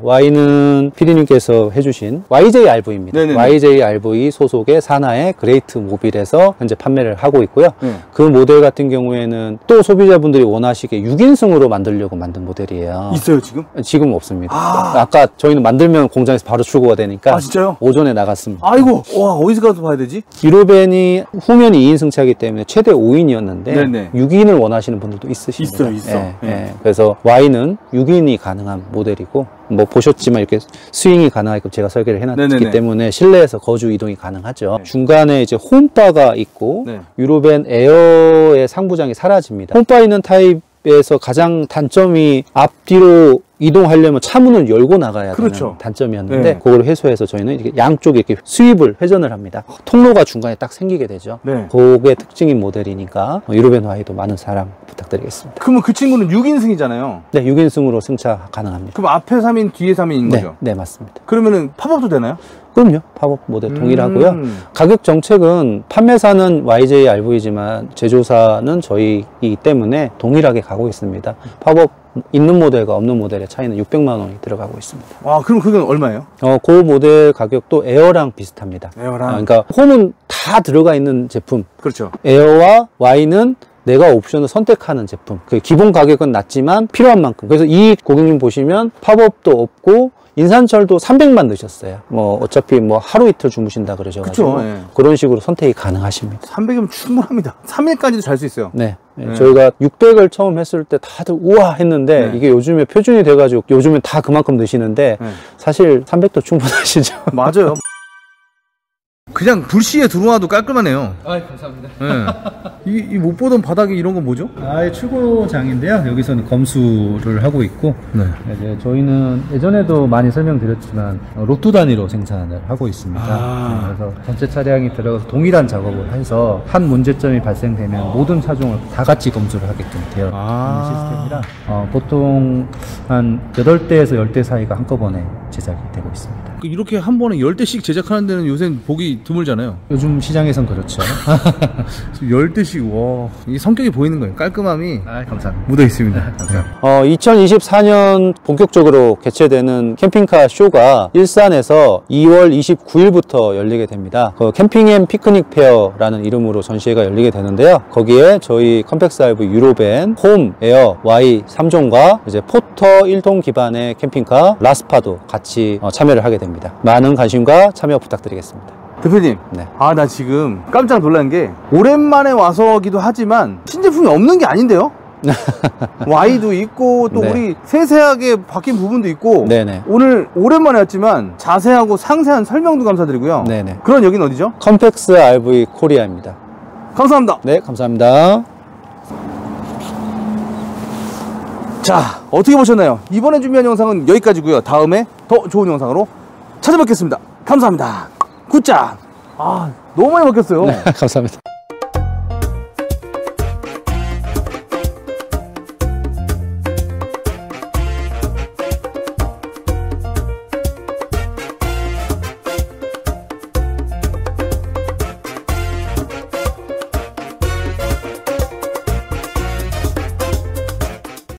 Y는 피디님께서 해주신 YJ-RV입니다. 네네네. YJ-RV 소속의 산하의 그레이트 모빌에서 현재 판매를 하고 있고요. 네. 그 모델 같은 경우에는 또 소비자분들이 원하시게 6인승으로 만들려고 만든 모델이에요. 있어요 지금? 지금은 없습니다. 아까 저희는 만들면 공장에서 바로 출고가 되니까 아, 진짜요? 오전에 나갔습니다. 아이고, 와, 어디서 가서 봐야 되지? 유로벤이 후면이 2인승 차이기 때문에 최대 5인이었는데 네네. 6인을 원하시는 분들도 있으십니다. 있어. 예, 네. 예. 그래서 Y는 6인이 가능한 모델이고 뭐 보셨지만 이렇게 스윙이 가능하게끔 제가 설계를 해놨기 네네네. 때문에 실내에서 거주 이동이 가능하죠. 네. 중간에 이제 홈바가 있고 네. 유로벤 에어의 상부장이 사라집니다. 홈바 있는 타입에서 가장 단점이 앞뒤로 이동하려면 차문을 열고 나가야 그렇죠. 되는 단점이었는데 네. 그걸 해소해서 저희는 이렇게 양쪽에 이렇게 수입을 회전을 합니다. 통로가 중간에 딱 생기게 되죠. 네. 그게 특징인 모델이니까 유로벤 Y도 많은 사랑 부탁드리겠습니다. 그러면 그 친구는 6인승이잖아요. 네, 6인승으로 승차 가능합니다. 그럼 앞에 3인, 뒤에 3인인 네, 거죠? 네, 맞습니다. 그러면은 팝업도 되나요? 그럼요. 팝업 모델 동일하고요. 가격 정책은 판매사는 YJ-RV지만 제조사는 저희이기 때문에 동일하게 가고 있습니다. 팝업 있는 모델과 없는 모델의 차이는 600만 원이 들어가고 있습니다. 아, 그럼 그건 얼마예요? 그 모델 가격도 에어랑 비슷합니다. 에어랑. 그러니까 홈은 다 들어가 있는 제품. 그렇죠. 에어와 Y는 내가 옵션을 선택하는 제품. 그 기본 가격은 낮지만 필요한 만큼. 그래서 이 고객님 보시면 팝업도 없고 인산철도 300만 넣으셨어요. 뭐 어차피 뭐 하루 이틀 주무신다 그러셔가지고 그쵸, 예. 그런 식으로 선택이 가능하십니다. 300이면 충분합니다. 3일까지도 잘 수 있어요. 네. 네. 저희가 600을 처음 했을 때 다들 우와 했는데 네. 이게 요즘에 표준이 돼가지고 요즘엔 다 그만큼 넣으시는데 네. 사실 300도 충분하시죠. 맞아요. 그냥 불시에 들어와도 깔끔하네요. 아, 감사합니다. 네. 이 못 보던 바닥에 이런 건 뭐죠? 출고장인데요. 여기서는 검수를 하고 있고, 네. 이제 저희는 예전에도 많이 설명드렸지만 로또 단위로 생산을 하고 있습니다. 아. 네, 그래서 전체 차량이 들어가서 동일한 작업을 해서 한 문제점이 발생되면 모든 차종을 다 같이 검수를 하게끔 되어 있는 시스템이라 보통 한 8대에서 10대 사이가 한꺼번에 제작이 되고 있습니다. 이렇게 한 번에 10대씩 제작하는 데는 요새는 보기 드물잖아요. 요즘 시장에선 그렇죠. 10대씩, 와. 이게 성격이 보이는 거예요. 깔끔함이 감사합니다. 묻어 있습니다. 2024년 본격적으로 개최되는 캠핑카 쇼가 일산에서 2월 29일부터 열리게 됩니다. 그 캠핑 앤 피크닉 페어라는 이름으로 전시회가 열리게 되는데요. 거기에 저희 컴팩스 RV 유로벤, 홈, 에어, Y 3종과 이제 포터 1톤 기반의 캠핑카 라스파도 같이 참여를 하게 됩니다. 많은 관심과 참여 부탁드리겠습니다. 대표님, 네. 나 지금 깜짝 놀란 게 오랜만에 와서기도 하지만 신제품이 없는 게 아닌데요? Y도 있고 또 네. 우리 세세하게 바뀐 부분도 있고 네네. 오늘 오랜만에 왔지만 자세하고 상세한 설명도 감사드리고요. 네네. 그런 여기는 어디죠? 컴팩스 RV 코리아입니다. 감사합니다. 네, 감사합니다. 자, 어떻게 보셨나요? 이번에 준비한 영상은 여기까지고요. 다음에 더 좋은 영상으로 찾아뵙겠습니다. 감사합니다. 굿자. 너무 많이 바뀌었어요. 네, 감사합니다.